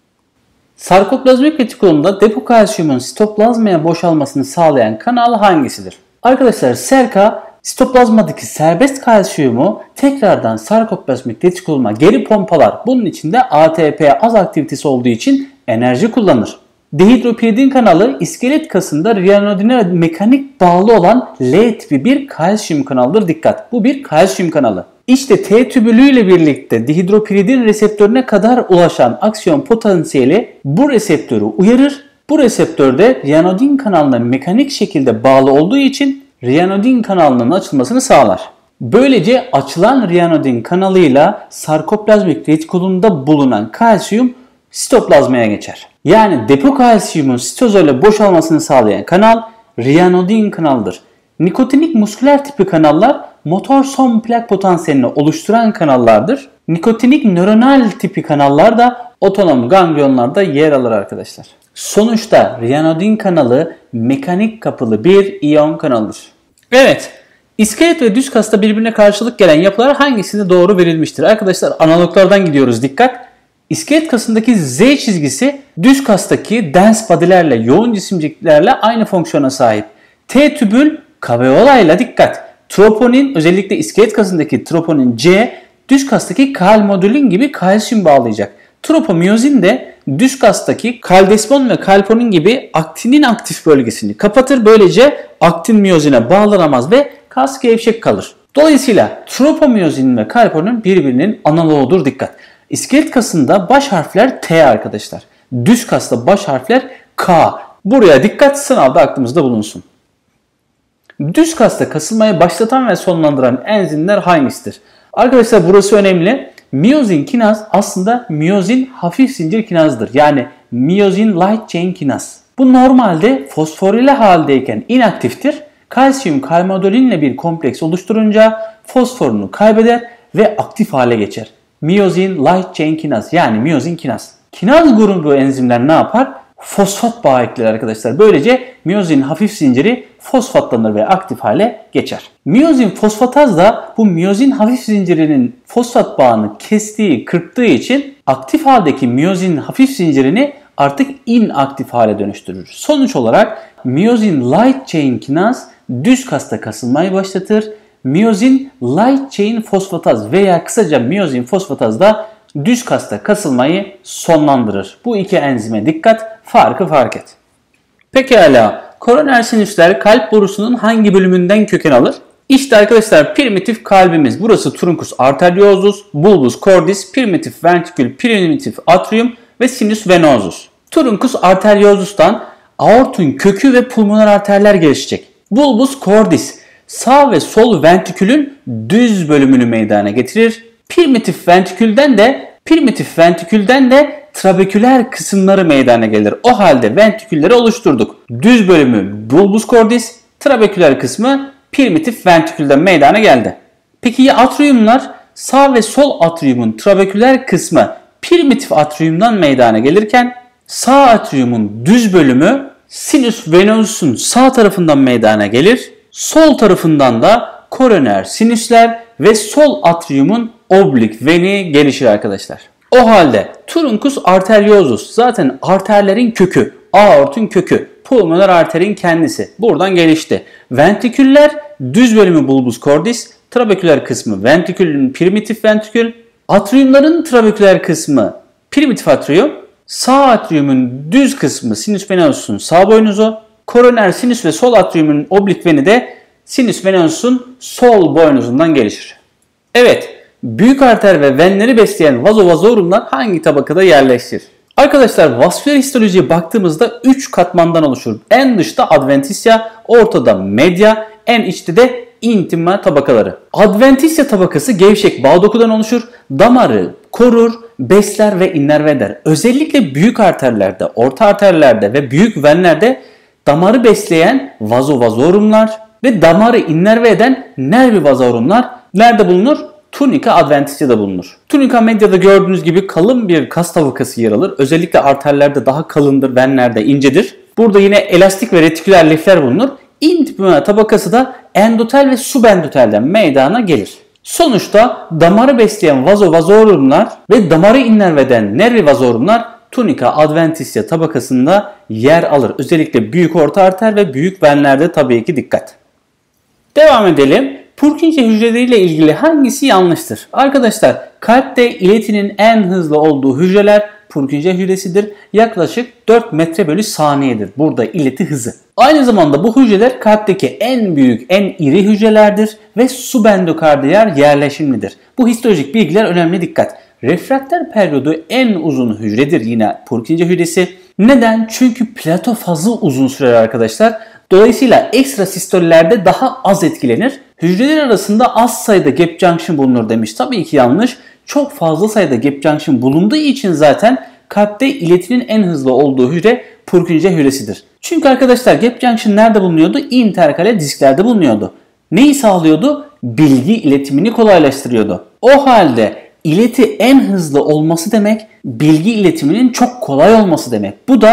Sarkoplazmik retikulumda depo kalsiyumun sitoplazmaya boşalmasını sağlayan kanal hangisidir? Arkadaşlar S E R K A sitoplazmadaki serbest kalsiyumu tekrardan sarkoplazmik retikuluma geri pompalar. Bunun için de A T P az aktivitesi olduğu için enerji kullanır. Dehidropiridin kanalı iskelet kasında riyanodine mekanik bağlı olan L tipi bir kalsiyum kanalıdır. Dikkat! Bu bir kalsiyum kanalı. İşte T tübülü ile birlikte dehidropiridin reseptörüne kadar ulaşan aksiyon potansiyeli bu reseptörü uyarır. Bu reseptörde riyanodin kanalına mekanik şekilde bağlı olduğu için riyanodin kanalının açılmasını sağlar. Böylece açılan riyanodin kanalıyla sarkoplazmik retikulumda bulunan kalsiyum sitoplazmaya geçer. Yani depo kalsiyumun sitozole boşalmasını sağlayan kanal riyanodin kanalıdır. Nikotinik musküler tipi kanallar motor son plak potansiyelini oluşturan kanallardır. Nikotinik nöronal tipi kanallar da otonom ganglionlarda yer alır arkadaşlar. Sonuçta ryanodin kanalı mekanik kapılı bir iyon kanalıdır. Evet, iskelet ve düz kasta birbirine karşılık gelen yapılar hangisinde doğru verilmiştir? Arkadaşlar analoglardan gidiyoruz, dikkat. İskelet kasındaki Z çizgisi düz kastaki dense body'lerle, yoğun cisimciklerle aynı fonksiyona sahip. T-tübül kaveola ile dikkat. Troponin, özellikle iskelet kasındaki troponin C, düz kastaki kalmodülin gibi kalsiyum bağlayacak. Tropomiyozin de düz kastaki kaldesmon ve kalponin gibi aktinin aktif bölgesini kapatır. Böylece aktin miyozine bağlanamaz ve kas gevşek kalır. Dolayısıyla tropomiyozin ve kalponin birbirinin analoğudur, dikkat. İskelet kasında baş harfler T arkadaşlar. Düz kasta baş harfler K. Buraya dikkat, sınavda aklımızda bulunsun. Düz kasta kasılmayı başlatan ve sonlandıran enzimler hangisidir? Arkadaşlar burası önemli. Miyozin kinaz aslında miyozin hafif zincir kinazdır. Yani miyozin light chain kinaz. Bu normalde fosforile haldeyken inaktiftir. Kalsiyum kalmadolinle bir kompleks oluşturunca fosforunu kaybeder ve aktif hale geçer. Miyozin light chain kinaz, yani miyozin kinaz. Kinaz grubu enzimler ne yapar? Fosfat bağı ekler arkadaşlar. Böylece miyozin hafif zinciri fosfatlanır ve aktif hale geçer. Miyozin fosfataz da bu miyozin hafif zincirinin fosfat bağını kestiği, kırptığı için aktif haldeki miyozin hafif zincirini artık inaktif hale dönüştürür. Sonuç olarak miyozin light chain kinaz düz kasta kasılmayı başlatır. Miyozin light chain fosfataz veya kısaca miyozin fosfataz da düz kasta kasılmayı sonlandırır. Bu iki enzime dikkat, farkı fark et. Pekala, koroner sinüsler kalp borusunun hangi bölümünden köken alır? İşte arkadaşlar primitif kalbimiz. Burası truncus arteriosus, bulbus cordis, primitif ventrikül, primitif atrium ve sinus venosus. Truncus arteriosus'tan aortun kökü ve pulmoner arterler gelişecek. Bulbus cordis sağ ve sol ventrikülün düz bölümünü meydana getirir. Primitif ventrikülden de primitif ventrikülden de trabeküler kısımları meydana gelir. O halde ventrikülleri oluşturduk. Düz bölümü bulbus cordis, trabeküler kısmı primitif ventrikülden meydana geldi. Peki ya atriumlar? Sağ ve sol atriumun trabeküler kısmı primitif atriumdan meydana gelirken sağ atriumun düz bölümü sinus venosus'un sağ tarafından meydana gelir. Sol tarafından da koroner sinüsler ve sol atriumun oblik veni gelişir arkadaşlar. O halde truncus arteriosus zaten arterlerin kökü, aortun kökü, pulmoner arterin kendisi buradan gelişti. Ventriküller düz bölümü bulbus cordis, trabeküler kısmı ventrikülün primitif ventrikül, atriumların trabeküler kısmı primitif atrium, sağ atriumun düz kısmı sinus venosus'un sağ boynuzu, koroner sinüs ve sol atriumun oblik veni de sinus venosus'un sol boynuzundan gelişir. Evet, büyük arter ve venleri besleyen vazovazorum hangi tabakada yerleşir? Arkadaşlar vasküler histolojiye baktığımızda üç katmandan oluşur. En dışta adventitia, ortada media, en içte de intima tabakaları. Adventitia tabakası gevşek bağ dokudan oluşur. Damarı korur, besler ve innerve eder. Özellikle büyük arterlerde, orta arterlerde ve büyük venlerde damarı besleyen vazovazorumlar ve damarı innerve eden nervi vazorumlar nerede bulunur? Tunica adventitia'da bulunur. Tunica media'da gördüğünüz gibi kalın bir kas tabakası yer alır. Özellikle arterlerde daha kalındır, venlerde incedir. Burada yine elastik ve retiküler lifler bulunur. Intima tabakası da endotel ve subendotelden meydana gelir. Sonuçta damarı besleyen vazovazorumlar ve damarı innerve eden nervi vazorumlar Tunica adventitia tabakasında yer alır. Özellikle büyük orta arter ve büyük venlerde tabii ki dikkat. Devam edelim. Purkinje hücreleriyle ilgili hangisi yanlıştır? Arkadaşlar kalpte iletinin en hızlı olduğu hücreler Purkinje hücresidir. Yaklaşık dört metre bölü saniyedir burada ileti hızı. Aynı zamanda bu hücreler kalpteki en büyük, en iri hücrelerdir ve subendokardiyal yerleşimlidir. Bu histolojik bilgiler önemli, dikkat. Refrakter periyodu en uzun hücredir yine Purkinje hücresi. Neden? Çünkü plato fazı uzun sürer arkadaşlar. Dolayısıyla ekstrasistolerde daha az etkilenir. Hücreler arasında az sayıda gap junction bulunur demiş. Tabii ki yanlış. Çok fazla sayıda gap junction bulunduğu için zaten kalpte iletinin en hızlı olduğu hücre Purkinje hücresidir. Çünkü arkadaşlar gap junction nerede bulunuyordu? Interkale disklerde bulunuyordu. Neyi sağlıyordu? Bilgi iletimini kolaylaştırıyordu. O halde ileti en hızlı olması demek bilgi iletiminin çok kolay olması demek. Bu da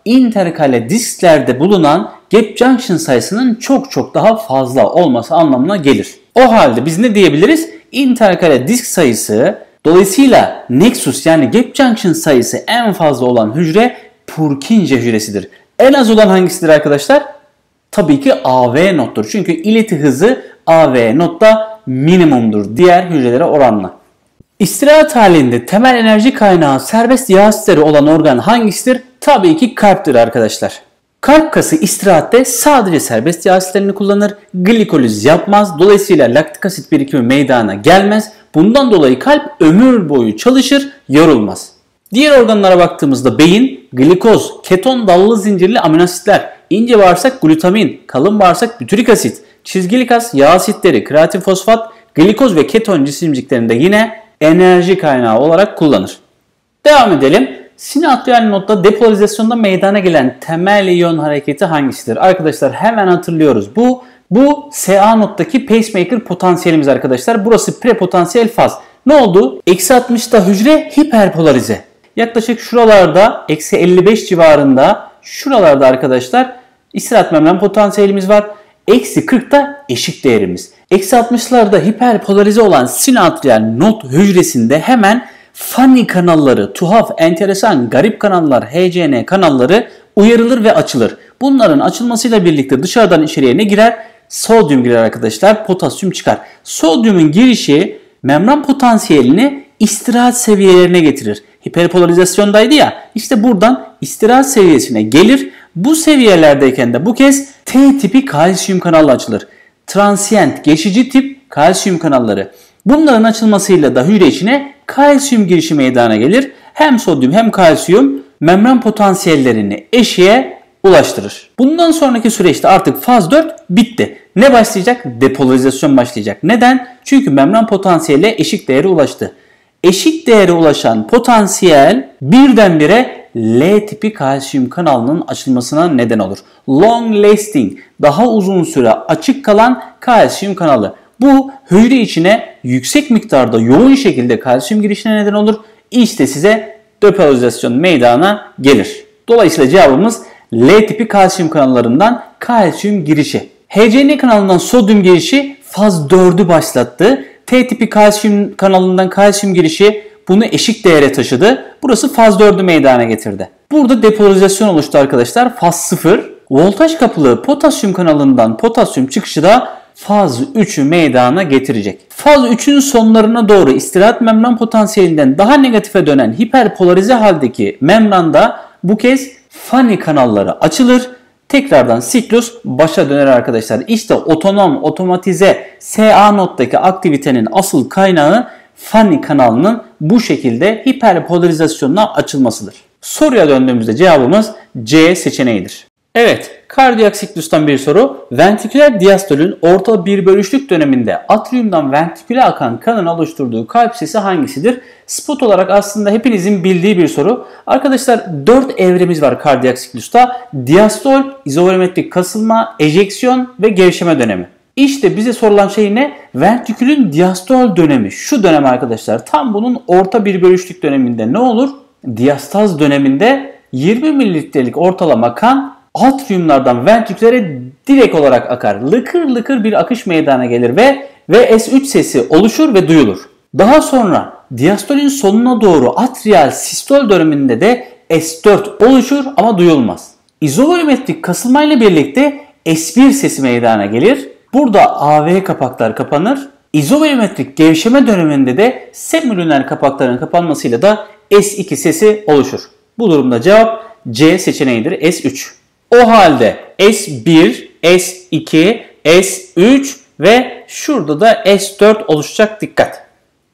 interkale disklerde bulunan gap junction sayısının çok çok daha fazla olması anlamına gelir. O halde biz ne diyebiliriz? Interkale disk sayısı, dolayısıyla nexus yani gap junction sayısı en fazla olan hücre Purkinje hücresidir. En az olan hangisidir arkadaşlar? Tabii ki A V nottur. Çünkü ileti hızı A V notta minimumdur diğer hücrelere oranla. İstirahat halinde temel enerji kaynağı serbest yağ asitleri olan organ hangisidir? Tabii ki kalptir arkadaşlar. Kalp kası istirahatte sadece serbest yağ asitlerini kullanır, glikoliz yapmaz, dolayısıyla laktik asit birikimi meydana gelmez. Bundan dolayı kalp ömür boyu çalışır, yorulmaz. Diğer organlara baktığımızda beyin, glikoz, keton dallı zincirli aminoasitler, ince bağırsak glutamin, kalın bağırsak bütürik asit, çizgili kas yağ asitleri, kreatin fosfat, glikoz ve keton cisimciklerinde yine enerji kaynağı olarak kullanır. Devam edelim. Sinatriyal nodda depolarizasyonda meydana gelen temel iyon hareketi hangisidir? Arkadaşlar hemen hatırlıyoruz. Bu bu S A noddaki pacemaker potansiyelimiz arkadaşlar. Burası prepotansiyel faz. Ne oldu? Eksi altmışta hücre hiperpolarize. Yaklaşık şuralarda eksi elli beş civarında şuralarda arkadaşlar istirahat membran potansiyelimiz var. Eksi kırkta eşik değerimiz. Eksi altmışlarda hiperpolarize olan sinatriyal nod hücresinde hemen funny kanalları, tuhaf, enteresan, garip kanallar, H C N kanalları uyarılır ve açılır. Bunların açılmasıyla birlikte dışarıdan içeriye ne girer? Sodyum girer arkadaşlar, potasyum çıkar. Sodyumun girişi membran potansiyelini istirahat seviyelerine getirir. Hiperpolarizasyondaydı ya, işte buradan istirahat seviyesine gelir. Bu seviyelerdeyken de bu kez T tipi kalsiyum kanalı açılır. Transient, geçici tip kalsiyum kanalları. Bunların açılmasıyla da hücre içine kalsiyum girişi meydana gelir. Hem sodyum hem kalsiyum membran potansiyellerini eşiğe ulaştırır. Bundan sonraki süreçte artık faz dört bitti. Ne başlayacak? Depolarizasyon başlayacak. Neden? Çünkü membran potansiyeli eşik değere ulaştı. Eşik değere ulaşan potansiyel birdenbire L tipi kalsiyum kanalının açılmasına neden olur. Long lasting, daha uzun süre açık kalan kalsiyum kanalı. Bu hücre içine yüksek miktarda yoğun şekilde kalsiyum girişine neden olur. İşte size depolarizasyon meydana gelir. Dolayısıyla cevabımız L tipi kalsiyum kanallarından kalsiyum girişi. H C N kanalından sodyum girişi faz dördü başlattı. T tipi kalsiyum kanalından kalsiyum girişi bunu eşik değere taşıdı. Burası faz dördü meydana getirdi. Burada depolarizasyon oluştu arkadaşlar. Faz sıfır. Voltaj kapılı potasyum kanalından potasyum çıkışı da faz üçü meydana getirecek. Faz üçün sonlarına doğru istirahat membran potansiyelinden daha negatife dönen hiperpolarize haldeki membranda bu kez funny kanalları açılır. Tekrardan siklus başa döner arkadaşlar. İşte otonom, otomatize S A noddaki aktivitenin asıl kaynağı funny kanalının bu şekilde hiperpolarizasyonla açılmasıdır. Soruya döndüğümüzde cevabımız C seçeneğidir. Evet, kardiyak siklustan bir soru. Ventriküler diastolün orta bir bölüşlük döneminde atriumdan ventriküle akan kanın oluşturduğu kalp sesi hangisidir? Spot olarak aslında hepinizin bildiği bir soru. Arkadaşlar dört evremiz var kardiyak siklusta. Diastol, izovolümetrik kasılma, ejeksiyon ve gevşeme dönemi. İşte bize sorulan şey ne? Ventrikülün diastol dönemi. Şu dönem arkadaşlar tam bunun orta bir bölüşlük döneminde ne olur? Diastaz döneminde yirmi mililitrelik ortalama kan atriumlardan ventrikülere direkt olarak akar. Lıkır lıkır bir akış meydana gelir ve V S üç sesi oluşur ve duyulur. Daha sonra diastolün sonuna doğru atrial sistol döneminde de S dört oluşur ama duyulmaz. İzovolümetrik kasılmayla birlikte S bir sesi meydana gelir. Burada A V kapaklar kapanır. İzovolümetrik gevşeme döneminde de semilüner kapakların kapanmasıyla da S iki sesi oluşur. Bu durumda cevap C seçeneğidir, S üç. O halde S bir, S iki, S üç ve şurada da S dört oluşacak, dikkat.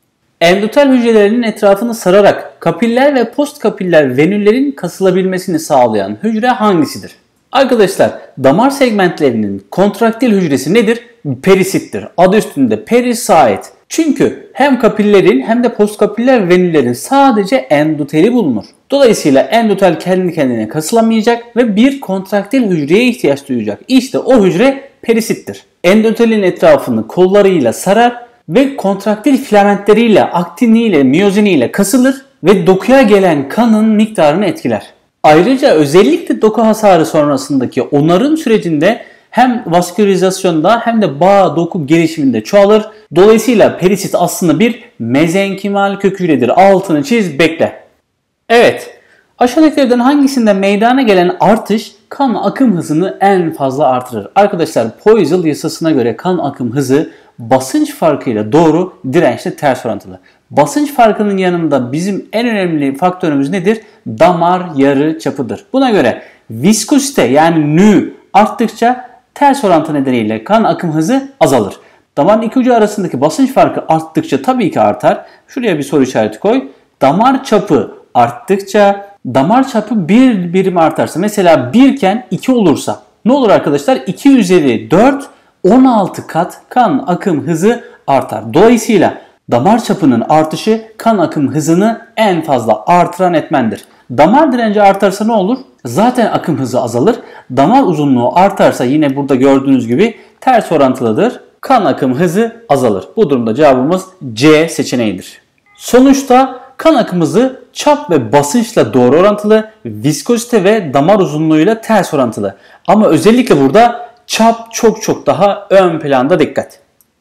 Endotel hücrelerinin etrafını sararak kapiller ve postkapiller venüllerin kasılabilmesini sağlayan hücre hangisidir? Arkadaşlar damar segmentlerinin kontraktil hücresi nedir? Perisittir. Adı üstünde perisait. Çünkü hem kapillerin hem de postkapiller venüllerin sadece endoteli bulunur. Dolayısıyla endotel kendi kendine kasılamayacak ve bir kontraktil hücreye ihtiyaç duyacak. İşte o hücre perisittir. Endotelin etrafını kollarıyla sarar ve kontraktil filamentleriyle, aktiniyle, miyoziniyle kasılır ve dokuya gelen kanın miktarını etkiler. Ayrıca özellikle doku hasarı sonrasındaki onarım sürecinde hem vaskülarizasyonda hem de bağ doku gelişiminde çoğalır. Dolayısıyla perisit aslında bir mezenkimal köküğüledir. Altını çiz, bekle. Evet, aşağıdakilerden hangisinde meydana gelen artış kan akım hızını en fazla artırır? Arkadaşlar, Poiseuille yasasına göre kan akım hızı basınç farkıyla doğru, dirençle ters orantılı. Basınç farkının yanında bizim en önemli faktörümüz nedir? Damar yarı çapıdır. Buna göre viskozite yani nü arttıkça ters orantı nedeniyle kan akım hızı azalır. Damarın iki ucu arasındaki basınç farkı arttıkça tabii ki artar. Şuraya bir soru işareti koy. Damar çapı arttıkça, damar çapı bir birim artarsa, mesela bir iken iki olursa ne olur arkadaşlar? iki üzeri dört, on altı kat kan akım hızı artar. Dolayısıyla damar çapının artışı kan akım hızını en fazla artıran etmendir. Damar direnci artarsa ne olur? Zaten akım hızı azalır. Damar uzunluğu artarsa yine burada gördüğünüz gibi ters orantılıdır. Kan akım hızı azalır. Bu durumda cevabımız C seçeneğidir. Sonuçta kan akım hızı çap ve basınçla doğru orantılı, viskozite ve damar uzunluğuyla ters orantılı. Ama özellikle burada çap çok çok daha ön planda, dikkat.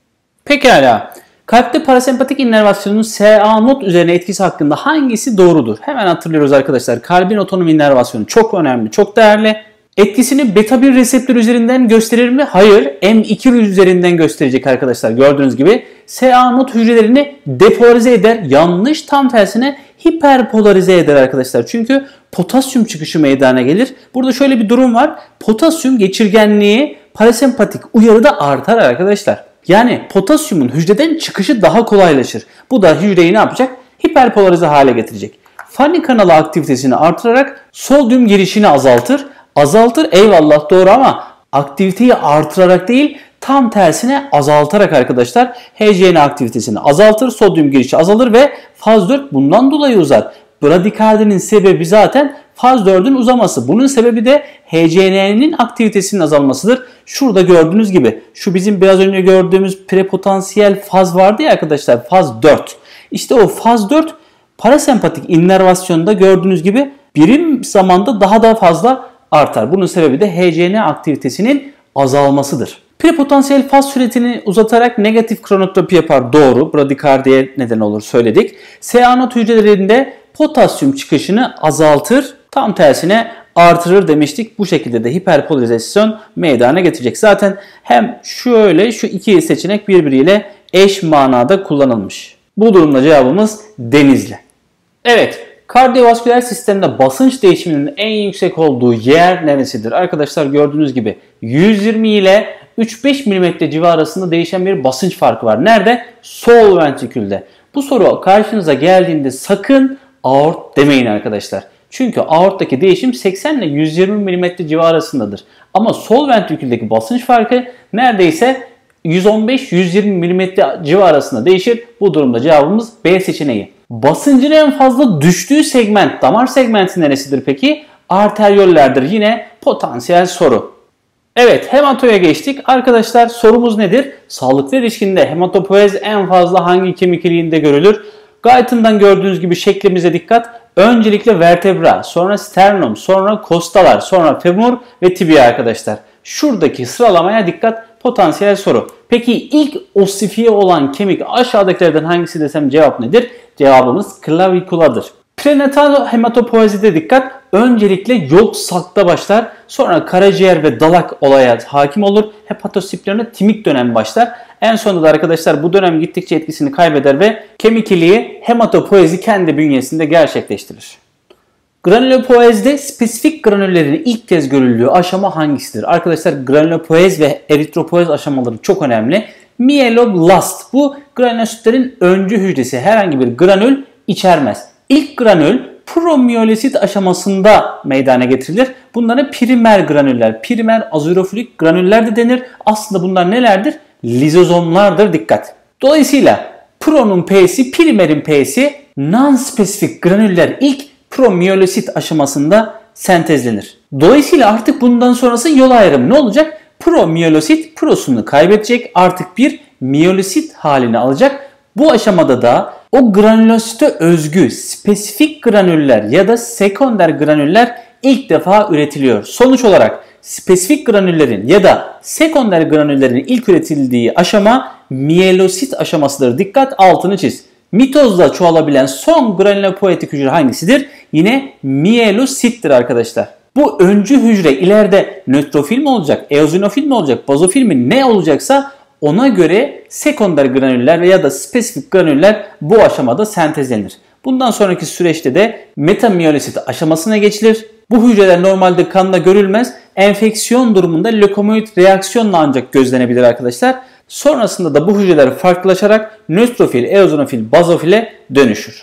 Pekala. Kalpte parasempatik innervasyonun S A not üzerine etkisi hakkında hangisi doğrudur? Hemen hatırlıyoruz arkadaşlar. Kalbin otonom innervasyonu çok önemli, çok değerli. Etkisini beta bir reseptör üzerinden gösterir mi? Hayır. M iki üzerinden gösterecek arkadaşlar. Gördüğünüz gibi S A not hücrelerini depolarize eder. Yanlış, tam tersine hiperpolarize eder arkadaşlar. Çünkü potasyum çıkışı meydana gelir. Burada şöyle bir durum var. Potasyum geçirgenliği parasempatik uyarıda artar arkadaşlar. Yani potasyumun hücreden çıkışı daha kolaylaşır. Bu da hücreyi ne yapacak? Hiperpolarize hale getirecek. Fanny kanalı aktivitesini artırarak sodyum girişini azaltır. Azaltır, eyvallah, doğru, ama aktiviteyi artırarak değil, tam tersine azaltarak arkadaşlar H C N aktivitesini azaltır, sodyum girişi azalır ve faz dört bundan dolayı uzar. Bradikardinin sebebi zaten faz dördün uzaması. Bunun sebebi de H C N'nin aktivitesinin azalmasıdır. Şurada gördüğünüz gibi şu bizim biraz önce gördüğümüz prepotansiyel faz vardı ya arkadaşlar, faz dört. İşte o faz dört parasempatik innervasyonda gördüğünüz gibi birim zamanda daha da fazla artar. Bunun sebebi de H C N aktivitesinin azalmasıdır. Prepotansiyel faz süretini uzatarak negatif kronotropi yapar. Doğru. Bradikardiye neden olur, söyledik. S A not hücrelerinde potasyum çıkışını azaltır. Tam tersine artırır demiştik. Bu şekilde de hiperpolarizasyon meydana getirecek. Zaten hem şöyle şu iki seçenek birbiriyle eş manada kullanılmış. Bu durumda cevabımız Denizli. Evet. Kardiyovasküler sistemde basınç değişiminin en yüksek olduğu yer neresidir? Arkadaşlar gördüğünüz gibi yüz yirmi ile üç beş milimetre civarı arasında değişen bir basınç farkı var. Nerede? Sol ventrikülde. Bu soru karşınıza geldiğinde sakın aort demeyin arkadaşlar. Çünkü aorttaki değişim seksen ile yüz yirmi milimetre civarı arasındadır. Ama sol ventriküldeki basınç farkı neredeyse yüz on beş yüz yirmi milimetre civarı arasında değişir. Bu durumda cevabımız B seçeneği. Basıncın en fazla düştüğü segment, damar segmenti neresidir peki? Arteriyollerdir. Yine potansiyel soru. Evet, hematoya geçtik. Arkadaşlar sorumuz nedir? Sağlıklı ilişkinde hematopoez en fazla hangi kemik iliğinde görülür? Gayetinden gördüğünüz gibi şeklimize dikkat. Öncelikle vertebra, sonra sternum, sonra kostalar, sonra femur ve tibia arkadaşlar. Şuradaki sıralamaya dikkat. Potansiyel soru. Peki ilk ossifiye olan kemik aşağıdakilerden hangisi desem cevap nedir? Cevabımız klavikuladır. Prenatal hematopoezide dikkat. Öncelikle yolk sakta başlar. Sonra karaciğer ve dalak olaya hakim olur. Hepatosplenotimik dönem başlar. En sonunda da arkadaşlar bu dönem gittikçe etkisini kaybeder ve kemik iliği hematopoezi kendi bünyesinde gerçekleştirir. Granulopoezde spesifik granüllerin ilk kez görüldüğü aşama hangisidir? Arkadaşlar granulopoez ve eritropoez aşamaları çok önemli. Mieloblast bu granülositlerin öncü hücresi, herhangi bir granül içermez. İlk granül promiyolisit aşamasında meydana getirilir. Bunlara primer granüller, primer azurofilik granüller de denir. Aslında bunlar nelerdir? Lizozomlardır, dikkat. Dolayısıyla pro'nun P'si, primerin P'si, non-spesifik granüller ilk promiyolisit aşamasında sentezlenir. Dolayısıyla artık bundan sonrası yol ayrımı ne olacak? Promiyolisit prosunu kaybedecek, artık bir miyolisit halini alacak. Bu aşamada da o granülosite özgü spesifik granüller ya da sekonder granüller ilk defa üretiliyor. Sonuç olarak spesifik granüllerin ya da sekonder granüllerin ilk üretildiği aşama miyelosit aşamasıdır. Dikkat, altını çiz. Mitozla çoğalabilen son granülopoietik hücre hangisidir? Yine miyelosittir arkadaşlar. Bu öncü hücre ileride nötrofil mi olacak, eozinofil mi olacak, bazofil mi ne olacaksa ona göre sekonder granüller veya da spesifik granüller bu aşamada sentezlenir. Bundan sonraki süreçte de metamiyelisit aşamasına geçilir. Bu hücreler normalde kanda görülmez. Enfeksiyon durumunda lökomoid reaksiyonla ancak gözlenebilir arkadaşlar. Sonrasında da bu hücreler farklılaşarak nötrofil, eozinofil, bazofile dönüşür.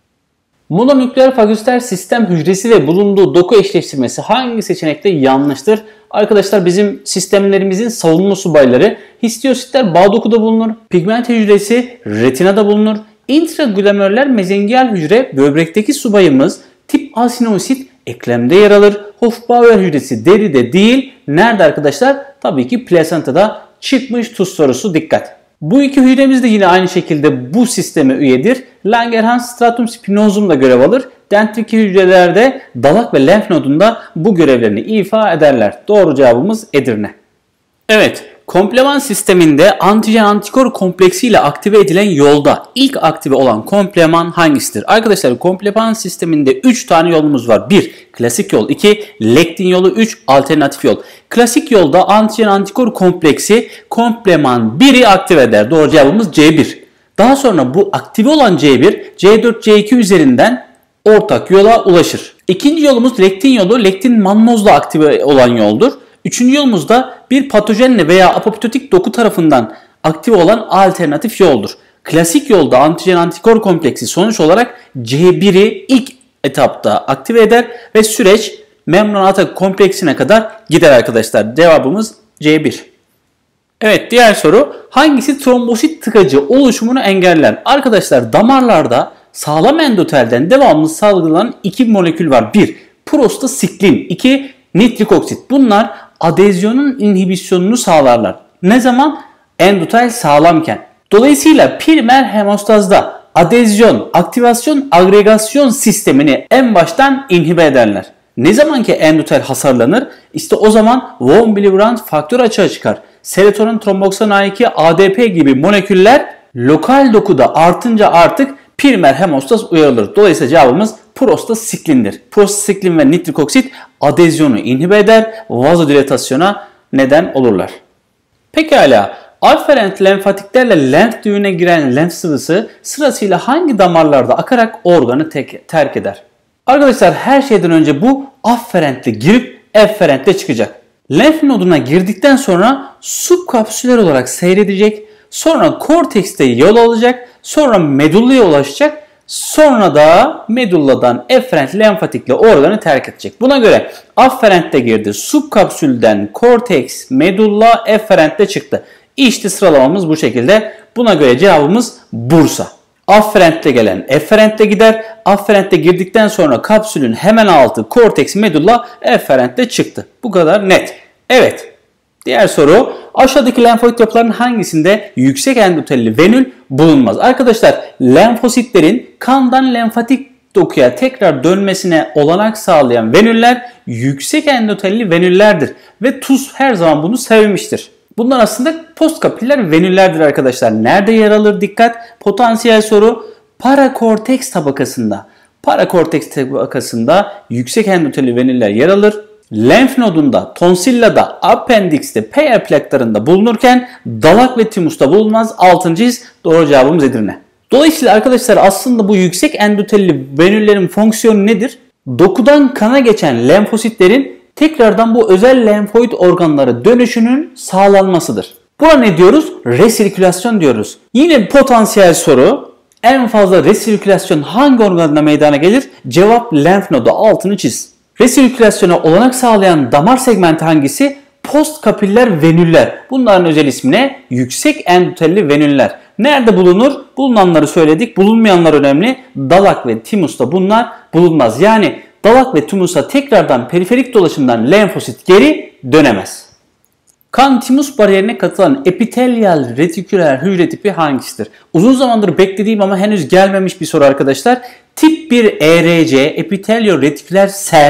Mononükleer fagositer sistem hücresi ve bulunduğu doku eşleştirmesi hangi seçenekte yanlıştır? Arkadaşlar bizim sistemlerimizin savunma subayları histiyositler bağ dokuda bulunur. Pigment hücresi retinada bulunur. İntraglomeruler mezengial hücre böbrekteki subayımız tip A sinosit eklemde yer alır. Hofbauer hücresi deride değil. Nerede arkadaşlar? Tabii ki plasentada. Çıkmış tuz sorusu, dikkat. Bu iki hücremiz de yine aynı şekilde bu sisteme üyedir. Langerhans stratum spinosum da görev alır. Dendriki hücrelerde dalak ve lenf nodunda bu görevlerini ifa ederler. Doğru cevabımız Edirne. Evet, kompleman sisteminde antijen antikor kompleksiyle aktive edilen yolda ilk aktive olan kompleman hangisidir? Arkadaşlar kompleman sisteminde üç tane yolumuz var. bir Klasik yol, iki Lektin yolu, üç Alternatif yol. Klasik yolda antijen antikor kompleksi kompleman biri aktive eder. Doğru cevabımız C bir. Daha sonra bu aktive olan C bir, C dört C iki üzerinden ortak yola ulaşır. İkinci yolumuz lektin yolu, lektin mannozla aktive olan yoldur. Üçüncü yolumuz da bir patojenle veya apoptotik doku tarafından aktive olan alternatif yoldur. Klasik yolda antijen antikor kompleksi sonuç olarak C biri ilk etapta aktive eder ve süreç membran atak kompleksine kadar gider arkadaşlar. Cevabımız C bir. Evet, diğer soru, hangisi trombosit tıkacı oluşumunu engeller? Arkadaşlar damarlarda sağlam endotelden devamlı salgılanan iki molekül var. bir Prostasiklin, iki nitrik oksit. Bunlar adezyonun inhibisyonunu sağlarlar. Ne zaman? Endotel sağlamken. Dolayısıyla primer hemostazda adezyon, aktivasyon, agregasyon sistemini en baştan inhibe ederler. Ne zaman ki endotel hasarlanır? İşte o zaman von Willebrand faktör açığa çıkar. Serotonin, tromboksan A iki, A D P gibi moleküller lokal dokuda artınca artık primer hemostaz uyarılır. Dolayısıyla cevabımız prostasiklindir. Prostasiklin ve nitrik oksit adezyonu inhibe eder, vazodilatasyona neden olurlar. Pekala, aferent lenfatiklerle lenf düğüne giren lenf sıvısı sırasıyla hangi damarlarda akarak organı tek, terk eder? Arkadaşlar her şeyden önce bu afferentle girip efferentle çıkacak. Lenf noduna girdikten sonra subkapsüler olarak seyredecek, sonra kortekste yol alacak, sonra medullaya ulaşacak, sonra da medulladan efferent lenfatikle organı terk edecek. Buna göre afferentte girdi, subkapsülden korteks, medulla, efferentte çıktı. İşte sıralamamız bu şekilde. Buna göre cevabımız Bursa. Afferentte gelen efferentte gider. Afferentte girdikten sonra kapsülün hemen altı korteks, medulla, efferentte çıktı. Bu kadar net. Evet. Diğer soru, aşağıdaki lenfoid yapıların hangisinde yüksek endotelli venül bulunmaz? Arkadaşlar lenfositlerin kandan lenfatik dokuya tekrar dönmesine olanak sağlayan venüller yüksek endotelli venüllerdir. Ve tuz her zaman bunu sevmiştir. Bunlar aslında postkapiller venüllerdir arkadaşlar. Nerede yer alır? Dikkat! Potansiyel soru, parakorteks tabakasında. Parakorteks tabakasında yüksek endotelli venüller yer alır. Lenf nodunda, tonsillada, appendikste, Peyer plaklarında bulunurken dalak ve timusta bulunmaz. altıncı his, doğru cevabımız Edirne. Dolayısıyla arkadaşlar aslında bu yüksek endotelli venüllerin fonksiyonu nedir? Dokudan kana geçen lenfositlerin tekrardan bu özel lenfoid organlara dönüşünün sağlanmasıdır. Buna ne diyoruz? Resirkülasyon diyoruz. Yine potansiyel soru, en fazla resirkülasyon hangi organda meydana gelir? Cevap lenf nodu, altını çiz. Resirkülasyona olanak sağlayan damar segmenti hangisi? Postkapiller venüller. Bunların özel ismi ne? Yüksek endotelli venüller. Nerede bulunur? Bulunanları söyledik. Bulunmayanlar önemli. Dalak ve timusta bunlar bulunmaz. Yani dalak ve timusa tekrardan periferik dolaşımdan lenfosit geri dönemez. Kan timus bariyerine katılan epitelyal retiküler hücre tipi hangisidir? Uzun zamandır beklediğim ama henüz gelmemiş bir soru arkadaşlar. Tip bir E R C, epitelyo retiküler sel,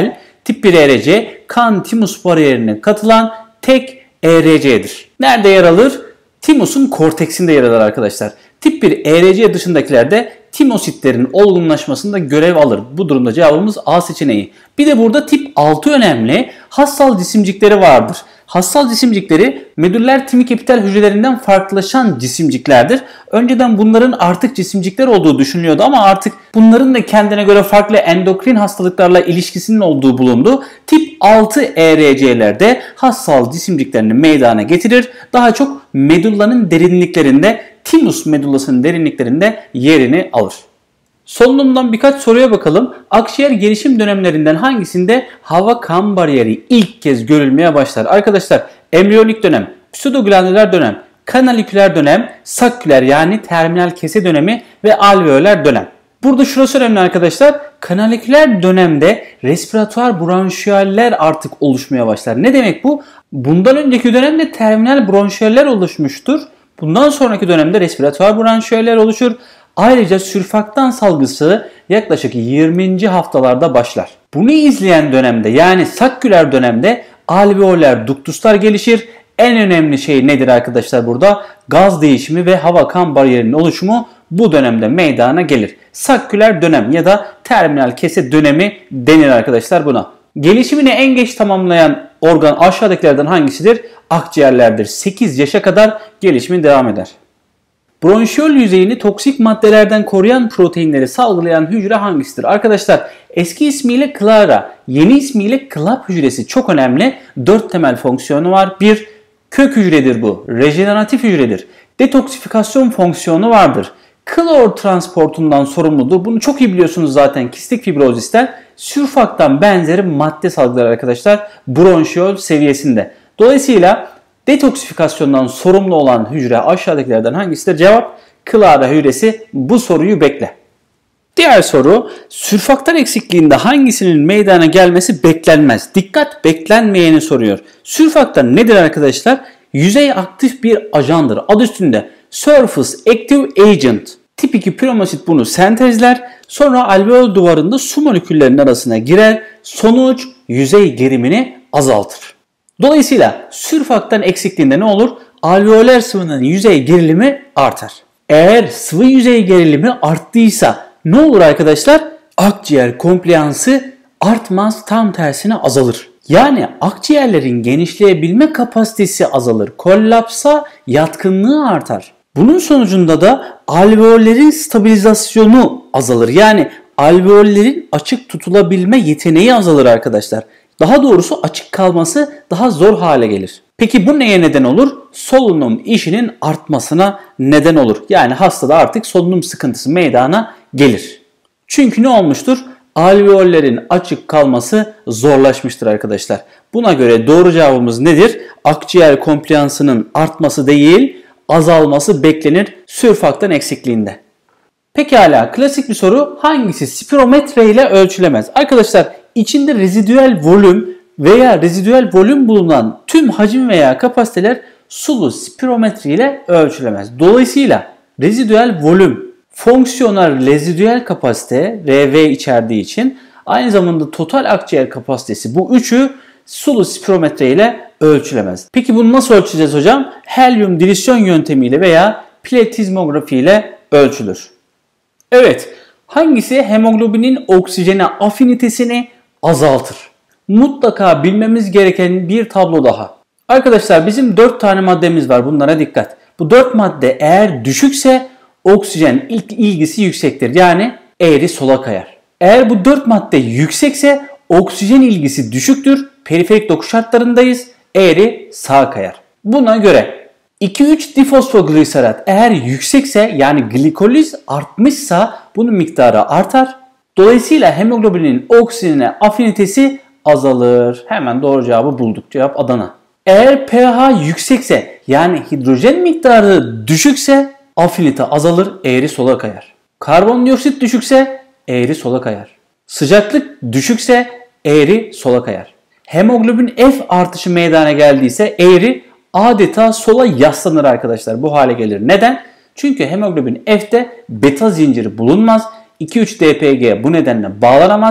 Tip bir E R C kan timus bariyerine katılan tek E R C'dir. Nerede yer alır? Timusun korteksinde yer alır arkadaşlar. Tip bir E R C dışındakilerde timositlerin olgunlaşmasında görev alır. Bu durumda cevabımız A seçeneği. Bir de burada tip altı önemli. Hassal cisimcikleri vardır. Hassal cisimcikleri medüller timik epitel hücrelerinden farklılaşan cisimciklerdir. Önceden bunların artık cisimcikler olduğu düşünülüyordu ama artık bunların da kendine göre farklı endokrin hastalıklarla ilişkisinin olduğu bulundu. Tip altı E R C'lerde hassal cisimciklerini meydana getirir. Daha çok medullanın derinliklerinde, timus medullasının derinliklerinde yerini alır. Solunumdan birkaç soruya bakalım. Akciğer gelişim dönemlerinden hangisinde hava kan bariyeri ilk kez görülmeye başlar? Arkadaşlar embriyonik dönem, pseudoglandüler dönem, kanaliküler dönem, sakküler yani terminal kese dönemi ve alveoler dönem. Burada şurası önemli arkadaşlar. Kanaliküler dönemde respiratuar bronşiyaller artık oluşmaya başlar. Ne demek bu? Bundan önceki dönemde terminal bronşiyaller oluşmuştur. Bundan sonraki dönemde respiratuar bronşiyaller oluşur. Ayrıca sürfaktan salgısı yaklaşık yirminci haftalarda başlar. Bunu izleyen dönemde yani sakküler dönemde alveoler duktuslar gelişir. En önemli şey nedir arkadaşlar burada? Gaz değişimi ve hava kan bariyerinin oluşumu bu dönemde meydana gelir. Sakküler dönem ya da terminal kese dönemi denir arkadaşlar buna. Gelişimini en geç tamamlayan organ aşağıdakilerden hangisidir? Akciğerlerdir. sekiz yaşa kadar gelişimi devam eder. Bronşiyol yüzeyini toksik maddelerden koruyan proteinleri salgılayan hücre hangisidir? Arkadaşlar eski ismiyle Clara, yeni ismiyle C L A P hücresi çok önemli. dört temel fonksiyonu var. bir Kök hücredir bu. Rejeneratif hücredir. Detoksifikasyon fonksiyonu vardır. Klor transportundan sorumludur. Bunu çok iyi biliyorsunuz zaten kistik fibrozisten. Sürfaktan benzeri madde salgılar arkadaşlar bronşiyol seviyesinde. Dolayısıyla detoksifikasyondan sorumlu olan hücre aşağıdakilerden hangisidir? Cevap Clara hücresi. Bu soruyu bekle. Diğer soru, sürfaktan eksikliğinde hangisinin meydana gelmesi beklenmez? Dikkat, beklenmeyeni soruyor. Sürfaktan nedir arkadaşlar? Yüzey aktif bir ajandır. Adı üstünde Surface Active Agent. Tip iki piromosit bunu sentezler. Sonra alveol duvarında su moleküllerinin arasına girer. Sonuç yüzey gerimini azaltır. Dolayısıyla sürfaktan eksikliğinde ne olur? Alveoler sıvının yüzey gerilimi artar. Eğer sıvı yüzey gerilimi arttıysa ne olur arkadaşlar? Akciğer kompliyansı artmaz, tam tersine azalır. Yani akciğerlerin genişleyebilme kapasitesi azalır. Kollapsa yatkınlığı artar. Bunun sonucunda da alveollerin stabilizasyonu azalır. Yani alveollerin açık tutulabilme yeteneği azalır arkadaşlar. Daha doğrusu açık kalması daha zor hale gelir. Peki bu neye neden olur? Solunum işinin artmasına neden olur. Yani hastada artık solunum sıkıntısı meydana gelir. Çünkü ne olmuştur? Alveollerin açık kalması zorlaşmıştır arkadaşlar. Buna göre doğru cevabımız nedir? Akciğer kompliyansının artması değil, azalması beklenir sürfaktan eksikliğinde. Pekala, klasik bir soru. Hangisi spirometre ile ölçülemez? Arkadaşlar içinde rezidüel volüm veya rezidüel volüm bulunan tüm hacim veya kapasiteler sulu spirometre ile ölçülemez. Dolayısıyla rezidüel volüm, fonksiyonel rezidüel kapasite R V içerdiği için aynı zamanda total akciğer kapasitesi, bu üçü sulu spirometre ile ölçülemez. Peki bunu nasıl ölçeceğiz hocam? Helyum dilisyon yöntemiyle veya platizmografi ile ölçülür. Evet, hangisi hemoglobinin oksijene afinitesini azaltır? Mutlaka bilmemiz gereken bir tablo daha. Arkadaşlar bizim dört tane maddemiz var, bunlara dikkat. Bu dört madde eğer düşükse oksijen ilk ilgisi yüksektir. Yani eğri sola kayar. Eğer bu dört madde yüksekse oksijen ilgisi düşüktür. Periferik doku şartlarındayız. Eğri sağa kayar. Buna göre iki üç difosfogliserat eğer yüksekse yani glikoliz artmışsa bunun miktarı artar. Dolayısıyla hemoglobinin oksijene afinitesi azalır. Hemen doğru cevabı bulduk. Cevap Adana. Eğer pH yüksekse yani hidrojen miktarı düşükse afinite azalır, eğri sola kayar. Karbondioksit düşükse eğri sola kayar. Sıcaklık düşükse eğri sola kayar. Hemoglobin F artışı meydana geldiyse eğri adeta sola yaslanır arkadaşlar. Bu hale gelir. Neden? Çünkü hemoglobin F'te beta zinciri bulunmaz. iki üç D P G bu nedenle bağlanamaz.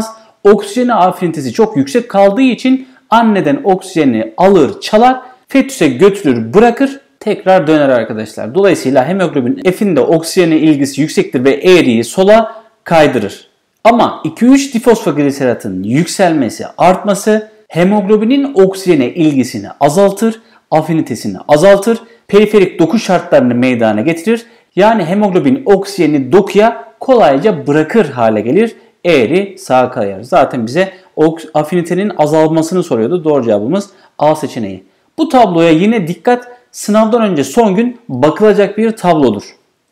Oksijene afinitesi çok yüksek kaldığı için anneden oksijeni alır, çalar, fetüse götürür, bırakır, tekrar döner arkadaşlar. Dolayısıyla hemoglobin F'in de oksijene ilgisi yüksektir ve eğriyi sola kaydırır. Ama iki üç difosfogliseratın yükselmesi, artması hemoglobinin oksijene ilgisini azaltır, afinitesini azaltır, periferik doku şartlarını meydana getirir. Yani hemoglobin oksijeni dokuya kolayca bırakır hale gelir. Eğri sağa kayar. Zaten bize afinitenin azalmasını soruyordu. Doğru cevabımız A seçeneği. Bu tabloya yine dikkat, sınavdan önce son gün bakılacak bir tablodur.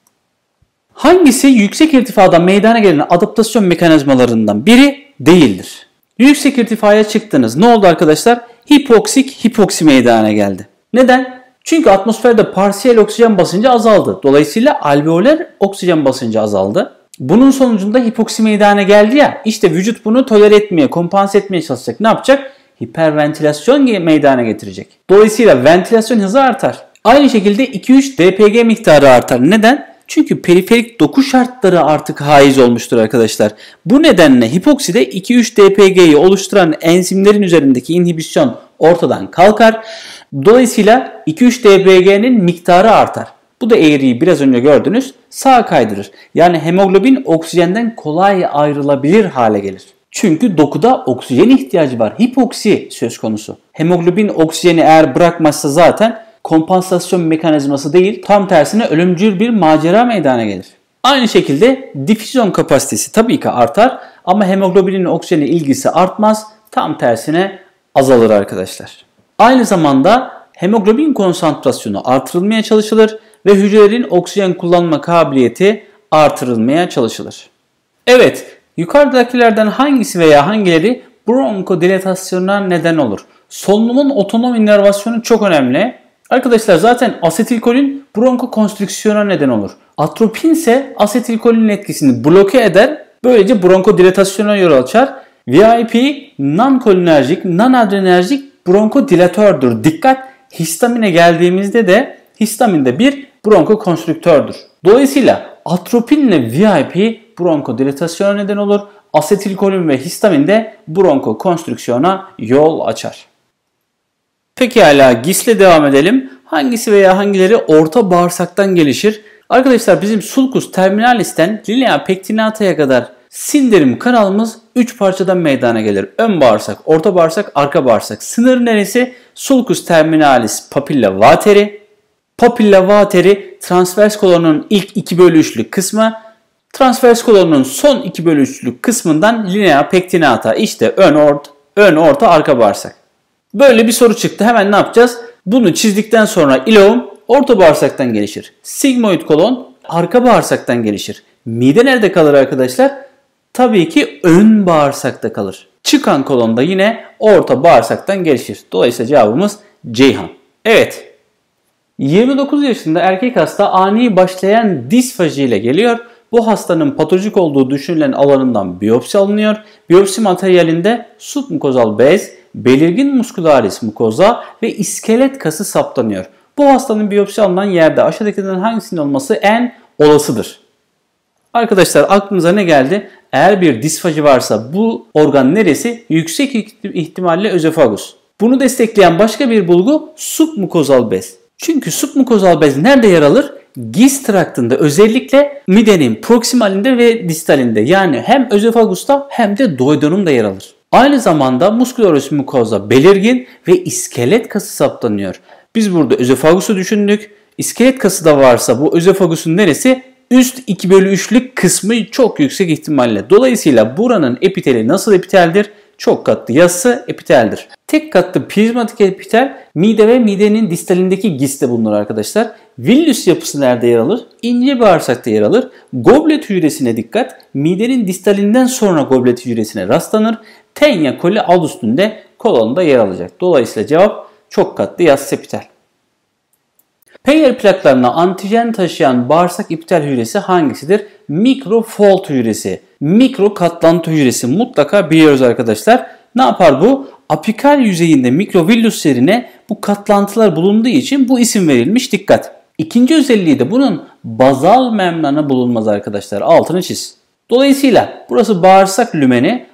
Hangisi yüksek irtifada meydana gelen adaptasyon mekanizmalarından biri değildir? Yüksek irtifaya çıktınız. Ne oldu arkadaşlar? Hipoksik hipoksi meydana geldi. Neden? Çünkü atmosferde parsiyel oksijen basıncı azaldı. Dolayısıyla alveoler oksijen basıncı azaldı. Bunun sonucunda hipoksi meydana geldi ya, işte vücut bunu tolere etmeye, kompanse etmeye çalışacak. Ne yapacak? Hiperventilasyon meydana getirecek. Dolayısıyla ventilasyon hızı artar. Aynı şekilde iki üç D P G miktarı artar. Neden? Çünkü periferik doku şartları artık haiz olmuştur arkadaşlar. Bu nedenle hipokside iki üç D P G'yi oluşturan enzimlerin üzerindeki inhibisyon ortadan kalkar. Dolayısıyla iki üç D P G'nin miktarı artar. Bu da eğriyi biraz önce gördünüz, sağa kaydırır. Yani hemoglobin oksijenden kolay ayrılabilir hale gelir. Çünkü dokuda oksijen ihtiyacı var. Hipoksi söz konusu. Hemoglobin oksijeni eğer bırakmazsa zaten kompansasyon mekanizması değil, tam tersine ölümcül bir macera meydana gelir. Aynı şekilde difüzyon kapasitesi tabii ki artar ama hemoglobinin oksijene ilgisi artmaz, tam tersine azalır arkadaşlar. Aynı zamanda hemoglobin konsantrasyonu artırılmaya çalışılır ve hücrelerin oksijen kullanma kabiliyeti artırılmaya çalışılır. Evet, yukarıdakilerden hangisi veya hangileri bronkodilatasyona neden olur? Solunumun otonom inervasyonu çok önemli. Arkadaşlar zaten asetilkolin bronkokonstrüksiyona neden olur. Atropin ise asetilkolinin etkisini bloke eder. Böylece bronkodilatasyona yol açar. V I P non-kolinerjik, non-adrenerjik bronkodilatördür. Dikkat! Histamine geldiğimizde de histamin de bir bronkokonstrüktördür. Dolayısıyla atropin ile V I P bronkodilatasyona neden olur. Asetilkolin ve histamin de bronkokonstrüksiyona yol açar. Pekala, G I S'le devam edelim. Hangisi veya hangileri orta bağırsaktan gelişir? Arkadaşlar bizim sulcus terminalis'ten linea pectinata'ya kadar sindirim kanalımız üç parçadan meydana gelir. Ön bağırsak, orta bağırsak, arka bağırsak. Sınır neresi? Sulcus terminalis papilla vateri. Papilla vateri transvers kolonun ilk iki bölü üçlük kısmı. Transvers kolonun son iki bölü üçlük kısmından linea pectinata. İşte ön, orta, ön, orta, arka bağırsak. Böyle bir soru çıktı. Hemen ne yapacağız? Bunu çizdikten sonra ileum orta bağırsaktan gelişir. Sigmoid kolon arka bağırsaktan gelişir. Mide nerede kalır arkadaşlar? Tabii ki ön bağırsakta kalır. Çıkan kolon da yine orta bağırsaktan gelişir. Dolayısıyla cevabımız Ceyhan. Evet. yirmi dokuz yaşında erkek hasta ani başlayan disfaji ile geliyor. Bu hastanın patolojik olduğu düşünülen alanından biyopsi alınıyor. Biyopsi materyalinde submukozal bez, belirgin muskularis mukoza ve iskelet kası saptanıyor. Bu hastanın biyopsi alınan yerde aşağıdakilerden hangisinin olması en olasıdır? Arkadaşlar aklınıza ne geldi? Eğer bir disfaji varsa bu organ neresi? Yüksek ihtimalle özofagus. Bunu destekleyen başka bir bulgu submukozal bez. Çünkü submukozal bez nerede yer alır? Gis traktında, özellikle midenin proksimalinde ve distalinde, yani hem özofagusta hem de duodenumda yer alır. Aynı zamanda musculus mucosa belirgin ve iskelet kası saptanıyor. Biz burada özofagusu düşündük. İskelet kası da varsa bu özofagusun neresi? Üst iki bölü üçlük kısmı çok yüksek ihtimalle. Dolayısıyla buranın epiteli nasıl epiteldir? Çok katlı yazısı epiteldir. Tek katlı prizmatik epitel mide ve midenin distalindeki giste bulunur arkadaşlar. Villus yapısı nerede yer alır? İnce bağırsakta yer alır. Goblet hücresine dikkat. Midenin distalinden sonra goblet hücresine rastlanır. Tenia coli alt üstünde kolonda yer alacak. Dolayısıyla cevap çok katlı yaz epitel. Payer plaklarına antijen taşıyan bağırsak epitel hücresi hangisidir? Mikrofold hücresi. Mikro katlantı hücresi mutlaka biliyoruz arkadaşlar. Ne yapar bu? Apikal yüzeyinde mikrovillus yerine bu katlantılar bulunduğu için bu isim verilmiş, dikkat. İkinci özelliği de bunun bazal membrana bulunmaz arkadaşlar. Altını çiz. Dolayısıyla burası bağırsak lümeni.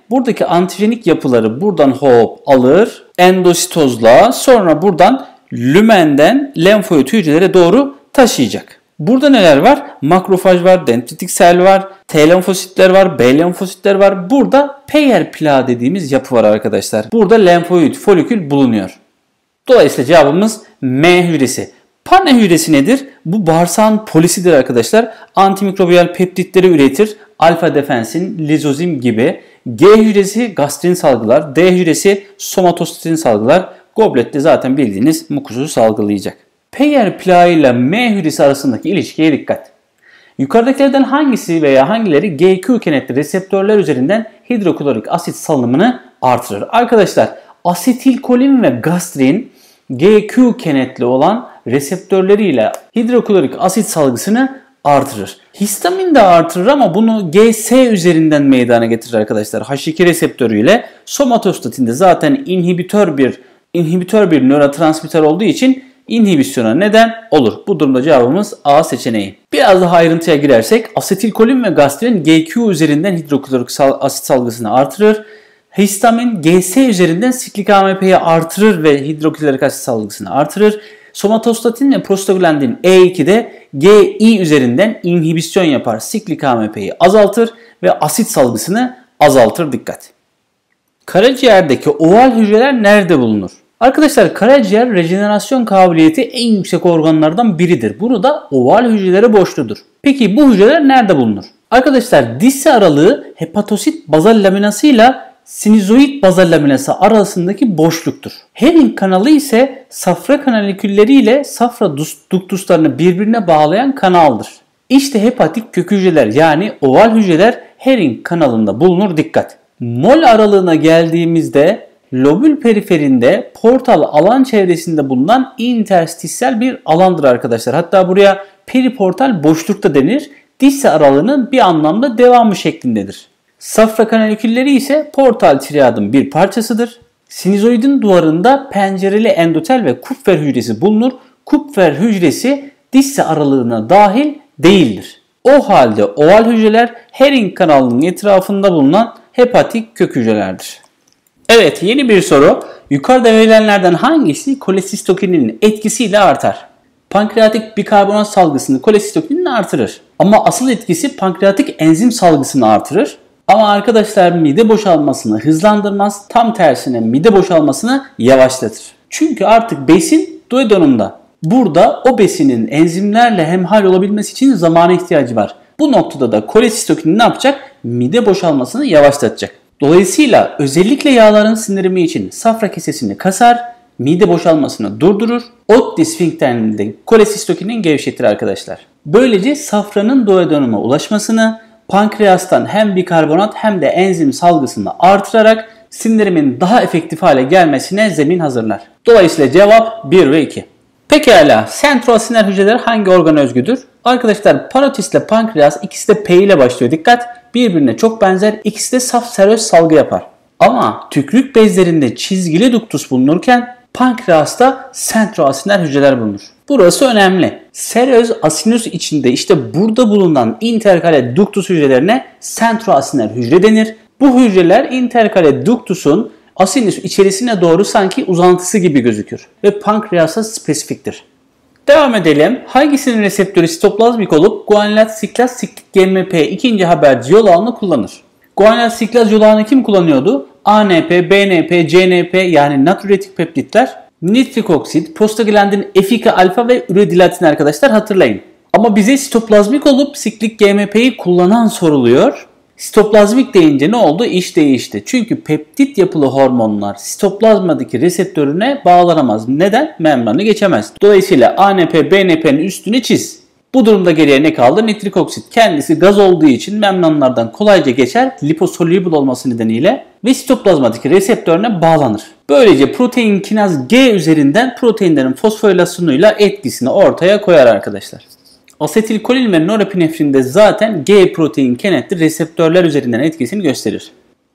buradaki antijenik yapıları buradan hop alır, endositozla sonra buradan lümenden lenfoid hücrelere doğru taşıyacak. Burada neler var? Makrofaj var, dendritik sel var, T lenfositler var, B lenfositler var. Burada Peyer plağı dediğimiz yapı var arkadaşlar. Burada lenfoid folikül bulunuyor. Dolayısıyla cevabımız M hücresi. Panne hücresi nedir? Bu bağırsağın polisidir arkadaşlar. Antimikrobiyal peptitleri üretir. Alfa defensin, lizozim gibi. G hücresi gastrin salgılar. D hücresi somatostatin salgılar. Goblette zaten bildiğiniz mukusu salgılayacak. Peyer plağı ile M hücresi arasındaki ilişkiye dikkat. Yukarıdakilerden hangisi veya hangileri G Q kenetli reseptörler üzerinden hidroklorik asit salınımını artırır? Arkadaşlar asetilkolin ve gastrin G Q kenetli olan reseptörleriyle hidroklorik asit salgısını artırır. Histamin de artırır ama bunu G S üzerinden meydana getirir arkadaşlar. H iki reseptörüyle somatostatin de zaten inhibitör bir inhibitör bir nörotransmitter olduğu için inhibisyona neden olur. Bu durumda cevabımız A seçeneği. Biraz daha ayrıntıya girersek asetilkolin ve gastrin G Q üzerinden hidroklorik asit salgısını artırır. Histamin G S üzerinden siklik A M P'yi artırır ve hidroklorik asit salgısını artırır. Somatostatin ve prostaglandin E iki de G I üzerinden inhibisyon yapar. Siklik A M P'yi azaltır ve asit salgısını azaltır. Dikkat. Karaciğerdeki oval hücreler nerede bulunur? Arkadaşlar karaciğer rejenerasyon kabiliyeti en yüksek organlardan biridir. Bunu da oval hücrelere borçludur. Peki bu hücreler nerede bulunur? Arkadaşlar disse aralığı hepatosit bazal laminası ile sinizoid bazal laminası arasındaki boşluktur. Herring kanalı ise safra kanalikülleri ile safra duktuslarını birbirine bağlayan kanaldır. İşte hepatik kök hücreler yani oval hücreler Herring kanalında bulunur. Dikkat! Mol aralığına geldiğimizde lobül periferinde portal alan çevresinde bulunan interstissel bir alandır arkadaşlar. Hatta buraya periportal boşluk da denir. Disse aralığının bir anlamda devamı şeklindedir. Safra kanalikülleri ise portal triadın bir parçasıdır. Sinizoidin duvarında pencereli endotel ve Kupfer hücresi bulunur. Kupfer hücresi disse aralığına dahil değildir. O halde oval hücreler Herring kanalının etrafında bulunan hepatik kök hücrelerdir. Evet, yeni bir soru. Yukarıda verilenlerden hangisi kolesistokinin etkisiyle artar? Pankreatik bikarbonat salgısını kolesistokinin artırır. Ama asıl etkisi pankreatik enzim salgısını artırır. Ama arkadaşlar mide boşalmasını hızlandırmaz. Tam tersine mide boşalmasını yavaşlatır. Çünkü artık besin duodenumda. Burada o besinin enzimlerle hemhal olabilmesi için zamana ihtiyacı var. Bu noktada da kolesistokinin ne yapacak? Mide boşalmasını yavaşlatacak. Dolayısıyla özellikle yağların sindirimi için safra kesesini kasar, mide boşalmasını durdurur. Ot disfinkterini de kolesistokinin gevşetir arkadaşlar. Böylece safranın duodenuma ulaşmasını, pankreastan hem bikarbonat hem de enzim salgısını artırarak sindirimin daha efektif hale gelmesine zemin hazırlar. Dolayısıyla cevap bir ve iki. Pekala, sentrosinler hücreler hangi organa özgüdür? Arkadaşlar parotis ile pankreas ikisi de P ile başlıyor. Dikkat! Birbirine çok benzer, ikisi de saf seröz salgı yapar. Ama tükrük bezlerinde çizgili duktus bulunurken pankreasta sentroasinler hücreler bulunur. Burası önemli. Seröz asinus içinde işte burada bulunan interkale duktus hücrelerine sentroasinler hücre denir. Bu hücreler interkale duktusun asinus içerisine doğru sanki uzantısı gibi gözükür ve pankreasa spesifiktir. Devam edelim. Hangisinin reseptörü sitoplazmik olup guanylat siklaz siklik G M P ikinci haberci yol ağını kullanır? Guanylat siklaz yol ağını kim kullanıyordu? A N P, B N P, C N P yani natriüretik peptitler, nitrik oksit, prostaglandin F iki alfa ve üredilatin arkadaşlar hatırlayın. Ama bize sitoplazmik olup siklik G M P'yi kullanan soruluyor. Sitoplazmik deyince ne oldu? İş değişti. Çünkü peptit yapılı hormonlar sitoplazmadaki reseptörüne bağlanamaz. Neden? Membranı geçemez. Dolayısıyla A N P, B N P'nin üstünü çiz. Bu durumda geriye ne kaldı? Nitrik oksit. Kendisi gaz olduğu için membranlardan kolayca geçer. Liposoluble olması nedeniyle ve sitoplazmadaki reseptörüne bağlanır. Böylece protein kinaz G üzerinden proteinlerin fosforilasyonuyla etkisini ortaya koyar arkadaşlar. Asetilkolin ve norepinefrin de zaten G protein kenetli reseptörler üzerinden etkisini gösterir.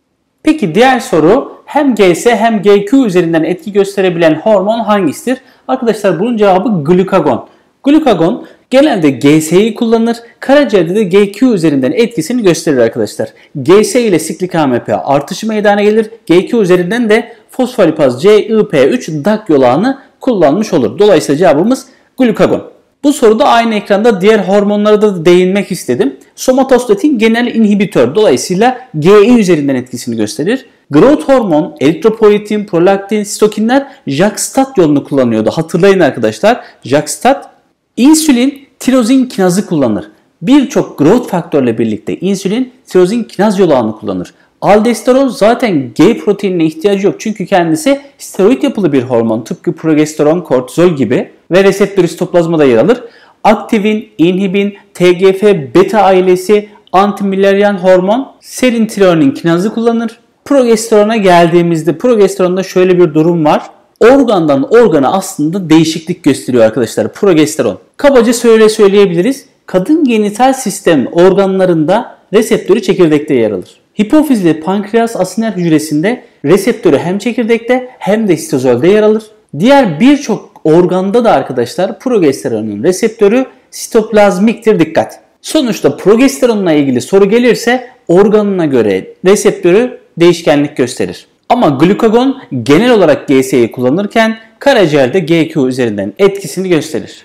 Peki diğer soru, hem G S hem G Q üzerinden etki gösterebilen hormon hangisidir? Arkadaşlar bunun cevabı glukagon. Glukagon Genelde G S'yi kullanır. Karaciğerde de G Q üzerinden etkisini gösterir arkadaşlar. G S ile siklik A M P artışı meydana gelir. G Q üzerinden de fosfolipaz C I P üç D A C yolağını kullanmış olur. Dolayısıyla cevabımız glukagon. Bu soruda aynı ekranda diğer hormonlara da değinmek istedim. Somatostatin genel inhibitör. Dolayısıyla G I üzerinden etkisini gösterir. Growth hormon, eritropoietin, prolaktin, sitokinler JAK-STAT yolunu kullanıyordu. Hatırlayın arkadaşlar. JAK-STAT insülin tirozin kinazı kullanır. Birçok growth faktörle birlikte insülin tirozin kinaz yolağını kullanır. Aldosteron zaten G proteinine ihtiyacı yok çünkü kendisi steroid yapılı bir hormon tıpkı progesteron, kortizol gibi ve reseptör sitoplazmada yer alır. Aktivin, inhibin, T G F beta ailesi, antimüllerian hormon serin-tironin kinazı kullanır. Progesterona geldiğimizde progesteronda şöyle bir durum var. Organdan organa aslında değişiklik gösteriyor arkadaşlar progesteron. Kabaca şöyle söyleyebiliriz. Kadın genital sistem organlarında reseptörü çekirdekte yer alır. Hipofiz ile pankreas asinar hücresinde reseptörü hem çekirdekte hem de sitozolde yer alır. Diğer birçok organda da arkadaşlar progesteronun reseptörü sitoplazmiktir, dikkat. Sonuçta progesteronla ilgili soru gelirse organına göre reseptörü değişkenlik gösterir. Ama glukagon genel olarak G S'yi kullanırken karaciğerde G Q üzerinden etkisini gösterir.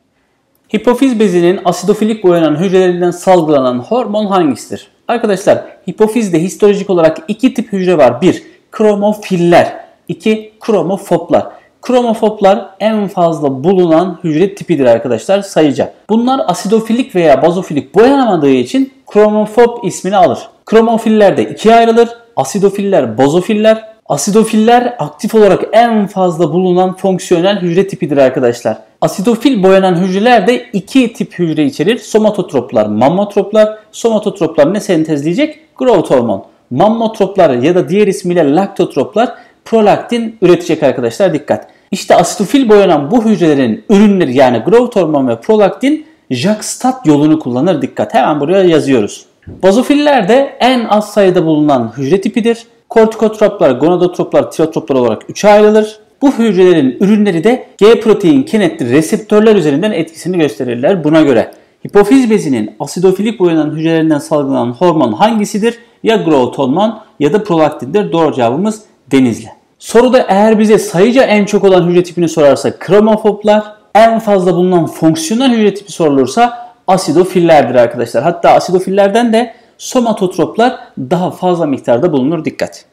Hipofiz bezinin asidofilik boyanan hücrelerinden salgılanan hormon hangisidir? Arkadaşlar hipofizde histolojik olarak iki tip hücre var. bir Kromofiller. iki Kromofoblar. Kromofoblar en fazla bulunan hücre tipidir arkadaşlar sayıca. Bunlar asidofilik veya bazofilik boyanamadığı için kromofob ismini alır. Kromofiller de ikiye ayrılır. Asidofiller, bazofiller. Asidofiller aktif olarak en fazla bulunan fonksiyonel hücre tipidir arkadaşlar. Asidofil boyanan hücreler de iki tip hücre içerir. Somatotroplar, mammotroplar. Somatotroplar ne sentezleyecek? Growth hormon. Mammotroplar ya da diğer ismiyle laktotroplar prolaktin üretecek arkadaşlar, dikkat. İşte asidofil boyanan bu hücrelerin ürünleri yani growth hormon ve prolaktin JAK-STAT yolunu kullanır, dikkat. Hemen buraya yazıyoruz. Bazofiller de en az sayıda bulunan hücre tipidir. Kortikotroplar, gonadotroplar, tirotroplar olarak üçe ayrılır. Bu hücrelerin ürünleri de G protein kenetli reseptörler üzerinden etkisini gösterirler. Buna göre hipofiz bezinin asidofilik boyanan hücrelerinden salgılanan hormon hangisidir? Ya growth hormon ya da prolaktindir. Doğru cevabımız Denizli. Soruda eğer bize sayıca en çok olan hücre tipini sorarsa kromofoblar, en fazla bulunan fonksiyonel hücre tipi sorulursa asidofillerdir arkadaşlar. Hatta asidofillerden de somatotroplar daha fazla miktarda bulunur, dikkat.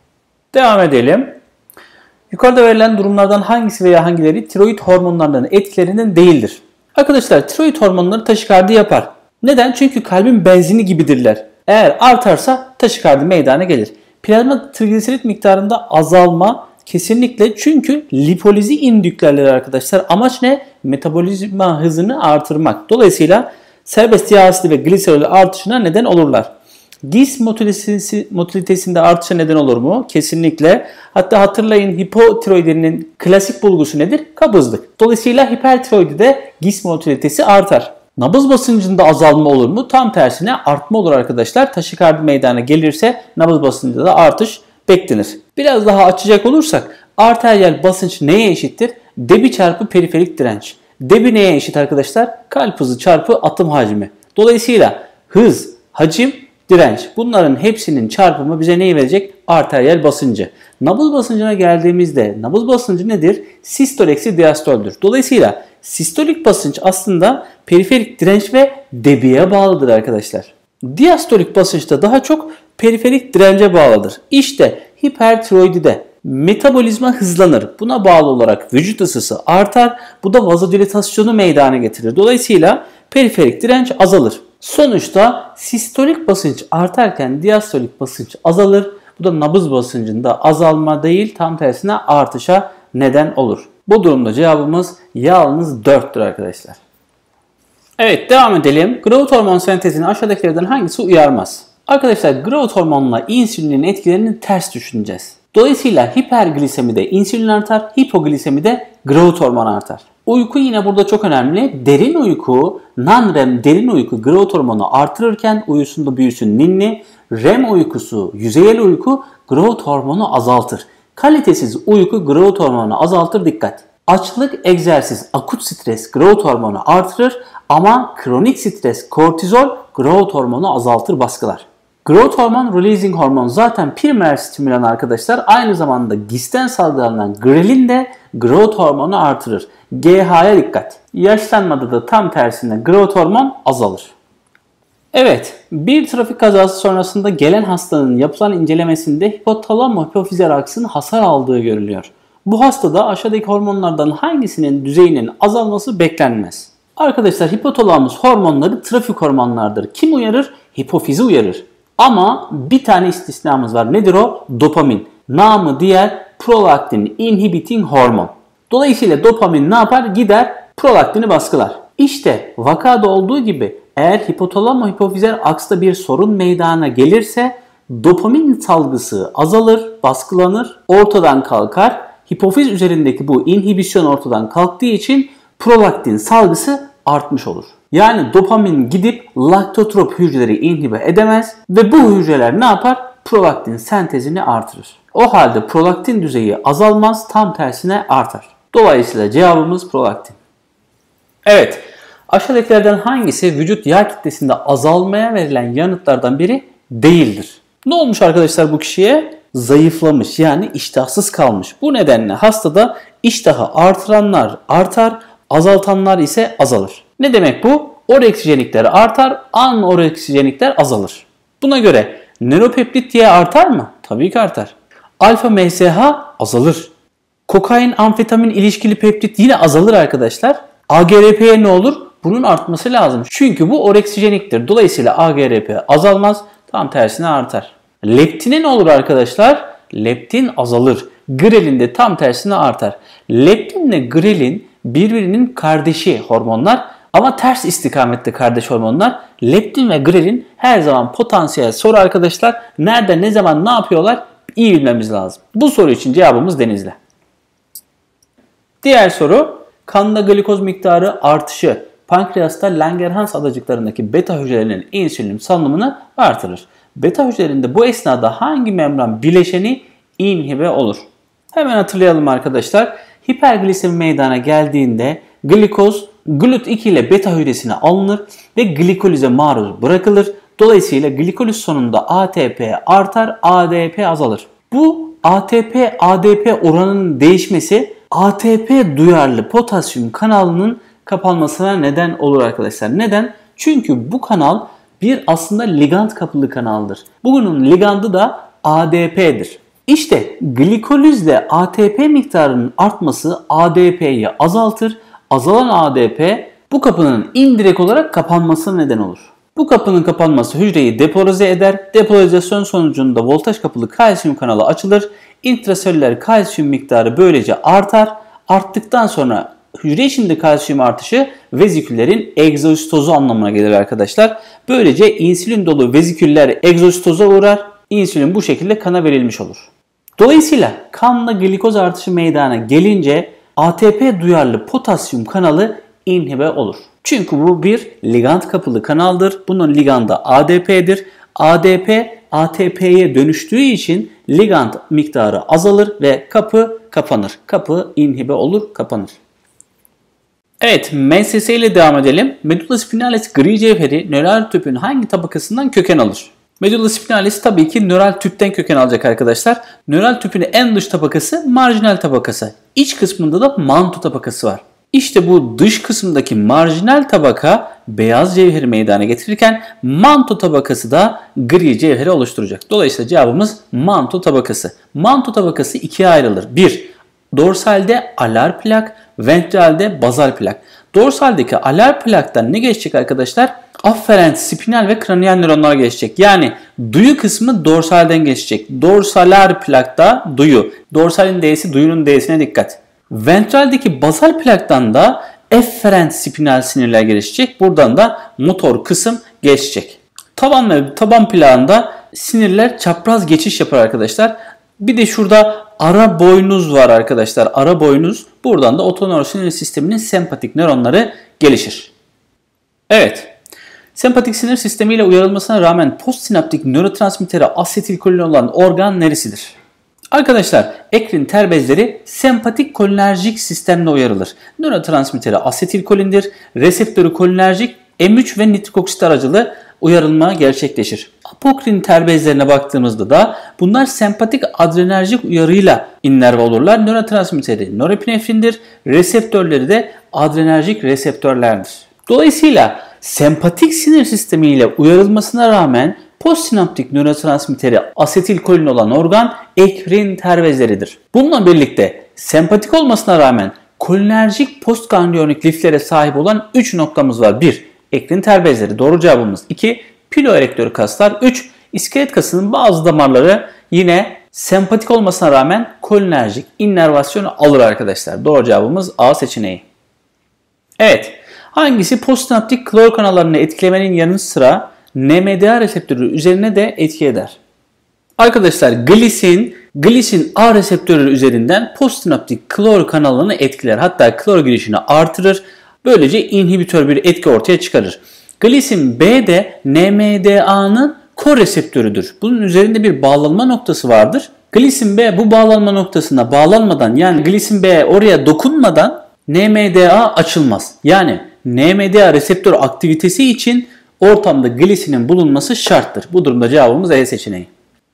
Devam edelim. Yukarıda verilen durumlardan hangisi veya hangileri tiroid hormonlarının etkilerinden değildir? Arkadaşlar tiroid hormonları taşikardi yapar. Neden? Çünkü kalbin benzini gibidirler. Eğer artarsa taşikardi meydana gelir. Plazma trigliserit miktarında azalma kesinlikle, çünkü lipolizi indüklerler arkadaşlar. Amaç ne? Metabolizma hızını artırmak. Dolayısıyla serbest yağ asidi ve gliserol artışına neden olurlar. G I S motilitesi, motilitesinde artışa neden olur mu? Kesinlikle. Hatta hatırlayın, hipotiroidinin klasik bulgusu nedir? Kabızlık. Dolayısıyla hipertiroidide G I S motilitesi artar. Nabız basıncında azalma olur mu? Tam tersine artma olur arkadaşlar. Taşikardi meydana gelirse nabız basıncında da artış beklenir. Biraz daha açacak olursak arteriyel basınç neye eşittir? Debi çarpı periferik direnç. Debi neye eşit arkadaşlar? Kalp hızı çarpı atım hacmi. Dolayısıyla hız, hacim, direnç, bunların hepsinin çarpımı bize neyi verecek? Arteriyel basıncı. Nabız basıncına geldiğimizde nabız basıncı nedir? Sistol eksi diastoldür. Dolayısıyla sistolik basınç aslında periferik direnç ve debiye bağlıdır arkadaşlar. Diastolik basınç da daha çok periferik dirence bağlıdır. İşte hipertiroidide metabolizma hızlanır. Buna bağlı olarak vücut ısısı artar. Bu da vazodilatasyonu meydana getirir. Dolayısıyla periferik direnç azalır. Sonuçta sistolik basınç artarken diastolik basınç azalır. Bu da nabız basıncında azalma değil, tam tersine artışa neden olur. Bu durumda cevabımız yalnız dörttür arkadaşlar. Evet, devam edelim. Growth hormon sentezini aşağıdakilerden hangisi uyarmaz? Arkadaşlar growth hormonla insülinin etkilerini ters düşüneceğiz. Dolayısıyla hiperglisemide insülin artar, hipoglisemide growth hormon artar. Uyku yine burada çok önemli. Derin uyku, non-REM derin uyku growth hormonu artırırken uyusun da büyüsün ninni. REM uykusu, yüzeyel uyku growth hormonu azaltır. Kalitesiz uyku growth hormonu azaltır, dikkat. Açlık, egzersiz, akut stres growth hormonu artırır ama kronik stres, kortizol growth hormonu azaltır, baskılar. Growth hormon releasing hormon zaten primer stimülan arkadaşlar. Aynı zamanda G I S'ten salgılanan grelin de growth hormonu artırır. G H'ya dikkat. Yaşlanmada da tam tersine growth hormon azalır. Evet, bir trafik kazası sonrasında gelen hastanın yapılan incelemesinde hipotalamo hipofizer aksının hasar aldığı görülüyor. Bu hastada aşağıdaki hormonlardan hangisinin düzeyinin azalması beklenmez? Arkadaşlar, hipotalamus hormonları trafik hormonlardır. Kim uyarır? Hipofizi uyarır. Ama bir tane istisnamız var. Nedir o? Dopamin. Namı diğer prolaktin inhibiting hormon. Dolayısıyla dopamin ne yapar? Gider prolaktini baskılar. İşte vakada olduğu gibi eğer hipotalamo hipofizer aksta bir sorun meydana gelirse dopamin salgısı azalır, baskılanır, ortadan kalkar. Hipofiz üzerindeki bu inhibisyon ortadan kalktığı için prolaktin salgısı artmış olur. Yani dopamin gidip laktotrop hücreleri inhibe edemez ve bu hücreler ne yapar? Prolaktin sentezini artırır. O halde prolaktin düzeyi azalmaz, tam tersine artar. Dolayısıyla cevabımız prolaktin. Evet, aşağıdakilerden hangisi vücut yağ kitlesinde azalmaya verilen yanıtlardan biri değildir? Ne olmuş arkadaşlar bu kişiye? Zayıflamış, yani iştahsız kalmış. Bu nedenle hastada iştahı artıranlar artar, azaltanlar ise azalır. Ne demek bu? Oreksijenikler artar, anoreksijenikler azalır. Buna göre nöropeptit diye artar mı? Tabii ki artar. Alfa M S H azalır. Kokain, amfetamin ilişkili peptit yine azalır arkadaşlar. A G R P'ye ne olur? Bunun artması lazım. Çünkü bu oreksijeniktir. Dolayısıyla A G R P azalmaz, tam tersine artar. Leptine ne olur arkadaşlar? Leptin azalır. Grelin de tam tersine artar. Leptinle grelin birbirinin kardeşi hormonlar ama ters istikamette kardeş hormonlar. Leptin ve grelin her zaman potansiyel soru arkadaşlar. Nerede, ne zaman, ne yapıyorlar? İyi bilmemiz lazım. Bu soru için cevabımız Denizli. Diğer soru, kanda glikoz miktarı artışı pankreasta Langerhans adacıklarındaki beta hücrelerinin insülin salınımını artırır. Beta hücrelerinde bu esnada hangi membran bileşeni inhibe olur? Hemen hatırlayalım arkadaşlar. Hiperglisemi meydana geldiğinde glikoz glut iki ile beta hücresine alınır ve glikolize maruz bırakılır. Dolayısıyla glikoliz sonunda A T P artar, A D P azalır. Bu A T P A D P oranının değişmesi A T P duyarlı potasyum kanalının kapanmasına neden olur arkadaşlar. Neden? Çünkü bu kanal bir aslında ligand kapılı kanaldır. Bunun ligandı da A D P'dir. İşte glikolizle A T P miktarının artması A D P'yi azaltır. Azalan A D P bu kapının indirekt olarak kapanmasına neden olur. Bu kapının kapanması hücreyi depolarize eder. Depolarizasyon sonucunda voltaj kapılı kalsiyum kanalı açılır. İntraselüler kalsiyum miktarı böylece artar. Arttıktan sonra hücre içinde kalsiyum artışı veziküllerin egzositozu anlamına gelir arkadaşlar. Böylece insülin dolu veziküller egzositoza uğrar. İnsülin bu şekilde kana verilmiş olur. Dolayısıyla kanla glikoz artışı meydana gelince A T P duyarlı potasyum kanalı inhibe olur. Çünkü bu bir ligand kapılı kanaldır. Bunun ligandı A D P'dir. A D P A T P'ye dönüştüğü için ligand miktarı azalır ve kapı kapanır. Kapı inhibe olur, kapanır. Evet, M S S ile devam edelim. Medulla spinalis gri cevheri nöral tüpün hangi tabakasından köken alır? Medulla spinalis tabii ki nöral tüpten köken alacak arkadaşlar. Nöral tüpün en dış tabakası marjinal tabakası. İç kısmında da manto tabakası var. İşte bu dış kısımdaki marjinal tabaka beyaz cevheri meydana getirirken manto tabakası da gri cevheri oluşturacak. Dolayısıyla cevabımız manto tabakası. Manto tabakası ikiye ayrılır. bir Dorsalde alar plak, ventralde bazal plak. Dorsaldeki alar plaktan ne geçecek arkadaşlar? Afferent, spinal ve kraniyal nöronlar geçecek. Yani duyu kısmı dorsalden geçecek. Dorsalar plakta duyu. Dorsalin D'si, duyunun D'sine dikkat. Ventraldeki bazal plaktan da efferent spinal sinirler gelişecek. Buradan da motor kısım geçecek. Taban ve taban plağında sinirler çapraz geçiş yapar arkadaşlar. Bir de şurada ara boynuz var arkadaşlar. Ara boynuz. Buradan da otonom sinir sisteminin sempatik nöronları gelişir. Evet. Sempatik sinir sistemiyle uyarılmasına rağmen postsinaptik nörotransmitteri asetilkolin olan organ neresidir? Arkadaşlar ekrin terbezleri sempatik kolinerjik sistemle uyarılır. Nörotransmitteri asetilkolindir. Reseptörü kolinerjik M üç ve nitrik oksit aracılığı uyarılma gerçekleşir. Apokrin terbezlerine baktığımızda da bunlar sempatik adrenerjik uyarıyla innerve olurlar. Nörotransmitteri norepinefrindir. Reseptörleri de adrenerjik reseptörlerdir. Dolayısıyla sempatik sinir sistemiyle uyarılmasına rağmen postsinaptik nörotransmitteri asetilkolin olan organ ekrin terbezleridir. Bununla birlikte sempatik olmasına rağmen kolinerjik postganglionik liflere sahip olan üç noktamız var. bir Ekrin terbezleri. Doğru cevabımız iki Piloerektör kaslar. üç İskelet kasının bazı damarları yine sempatik olmasına rağmen kolinerjik innervasyonu alır arkadaşlar. Doğru cevabımız A seçeneği. Evet. Hangisi postsinaptik klor kanallarını etkilemenin yanı sıra N M D A reseptörü üzerine de etki eder? Arkadaşlar glisin, glisin A reseptörü üzerinden postsinaptik klor kanalını etkiler. Hatta klor girişini artırır. Böylece inhibitör bir etki ortaya çıkarır. Glisin B de N M D A'nın koreseptörüdür. Bunun üzerinde bir bağlanma noktası vardır. Glisin B bu bağlanma noktasına bağlanmadan, yani glisin B oraya dokunmadan N M D A açılmaz. Yani N M D A reseptör aktivitesi için ortamda glisinin bulunması şarttır. Bu durumda cevabımız E seçeneği.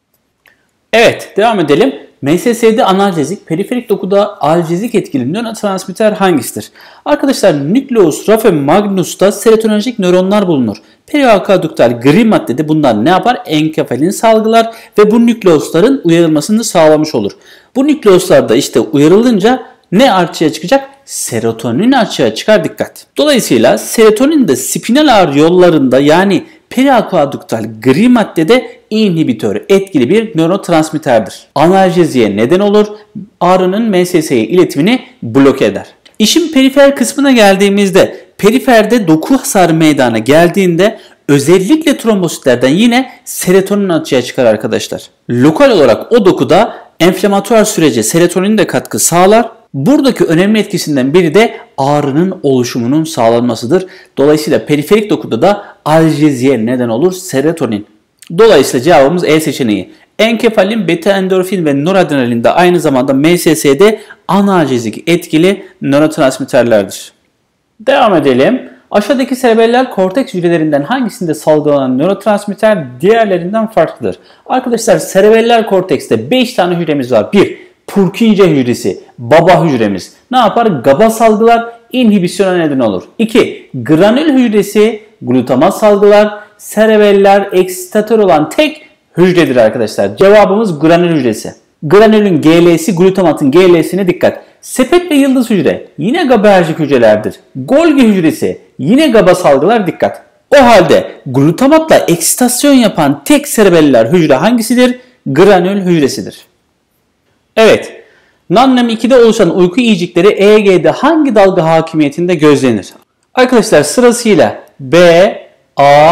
Evet, devam edelim. M S S'de analjezik, periferik dokuda aljezik etkili nörotransmitter hangisidir? Arkadaşlar nükleus rafemagnus'ta serotoninerjik nöronlar bulunur. Periakaduktal gri maddede bunlar ne yapar? Enkefalin salgılar ve bu nükleusların uyarılmasını sağlamış olur. Bu nükleuslarda işte uyarılınca ne açığa çıkacak? Serotonin açığa çıkar, dikkat. Dolayısıyla serotonin de spinal ağır yollarında, yani periakvaduktal gri maddede inhibitör etkili bir nörotransmitterdir. Analjeziye neden olur. Ağrının M S S'ye iletimini bloke eder. İşin perifer kısmına geldiğimizde periferde doku hasarı meydana geldiğinde özellikle trombositlerden yine serotonin açığa çıkar arkadaşlar. Lokal olarak o dokuda enflamatuar sürece serotonin de katkı sağlar. Buradaki önemli etkisinden biri de ağrının oluşumunun sağlanmasıdır. Dolayısıyla periferik dokuda da aljeziye neden olur serotonin. Dolayısıyla cevabımız E seçeneği. Enkefalin, beta endorfin ve noradrenalin de aynı zamanda M S S'de analjezik etkili nörotransmitterlerdir. Devam edelim. Aşağıdaki serebellal korteks hücrelerinden hangisinde salgılanan nörotransmitter diğerlerinden farklıdır? Arkadaşlar serebellal kortekste beş tane hücremiz var. bir Purkinje hücresi, baba hücremiz. Ne yapar? GABA salgılar, inhibisyona neden olur. iki Granül hücresi, glutamat salgılar, serebellar eksitatör olan tek hücredir arkadaşlar. Cevabımız granül hücresi. Granülün G L'si, glutamatın G L'sine dikkat. Sepet ve yıldız hücre yine GABAerjik hücrelerdir. Golgi hücresi yine GABA salgılar, dikkat. O halde glutamatla eksitasyon yapan tek serebellar hücre hangisidir? Granül hücresidir. Evet, NANNEM ikide oluşan uyku iyicikleri E E G'de hangi dalga hakimiyetinde gözlenir? Arkadaşlar sırasıyla B, A,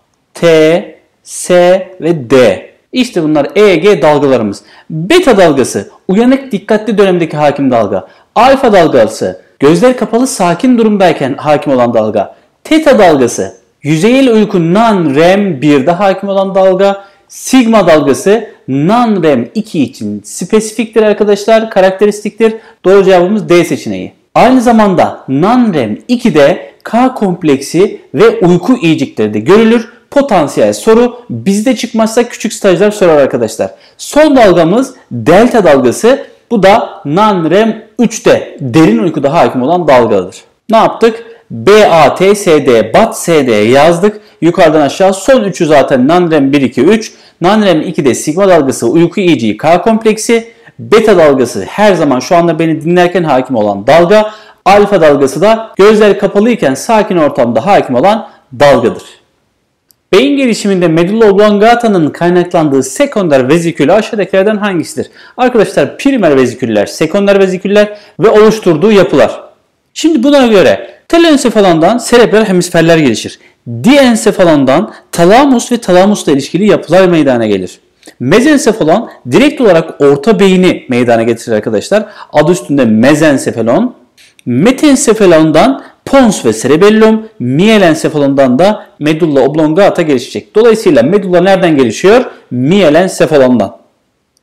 T, S ve D. İşte bunlar E E G dalgalarımız. Beta dalgası uyanık dikkatli dönemdeki hakim dalga. Alfa dalgası gözler kapalı sakin durumdayken hakim olan dalga. Teta dalgası yüzeyel uyku non-REM birde hakim olan dalga. Sigma dalgası non-REM iki için spesifiktir arkadaşlar, karakteristiktir. Doğru cevabımız D seçeneği. Aynı zamanda non-REM ikide K kompleksi ve uyku iyicikleri de görülür. Potansiyel soru bizde çıkmazsa küçük stajlar sorar arkadaşlar. Son dalgamız delta dalgası. Bu da non-REM üçte derin uykuda hakim olan dalgadır. Ne yaptık? B A T S D, B A T S D yazdık. Yukarıdan aşağı son üçü zaten non-REM bir, iki, üç. non-REM ikide sigma dalgası, uyku iyiciği K kompleksi. Beta dalgası her zaman şu anda beni dinlerken hakim olan dalga. Alfa dalgası da gözler kapalıyken sakin ortamda hakim olan dalgadır. Beyin gelişiminde medulla oblongata'nın kaynaklandığı sekonder vezikül aşağıdakilerden hangisidir? Arkadaşlar primer veziküller, sekonder veziküller ve oluşturduğu yapılar. Şimdi buna göre telensefalandan serebral hemisferler gelişir. Diensefalandan talamus ve talamusla ilişkili yapılar meydana gelir. Mezensefalan direkt olarak orta beyni meydana getirir arkadaşlar. Adı üstünde mezensefalon. Metensefalandan pons ve cerebellum, mielensefalondan da medulla oblongata gelişecek. Dolayısıyla medulla nereden gelişiyor? Mielensefalondan.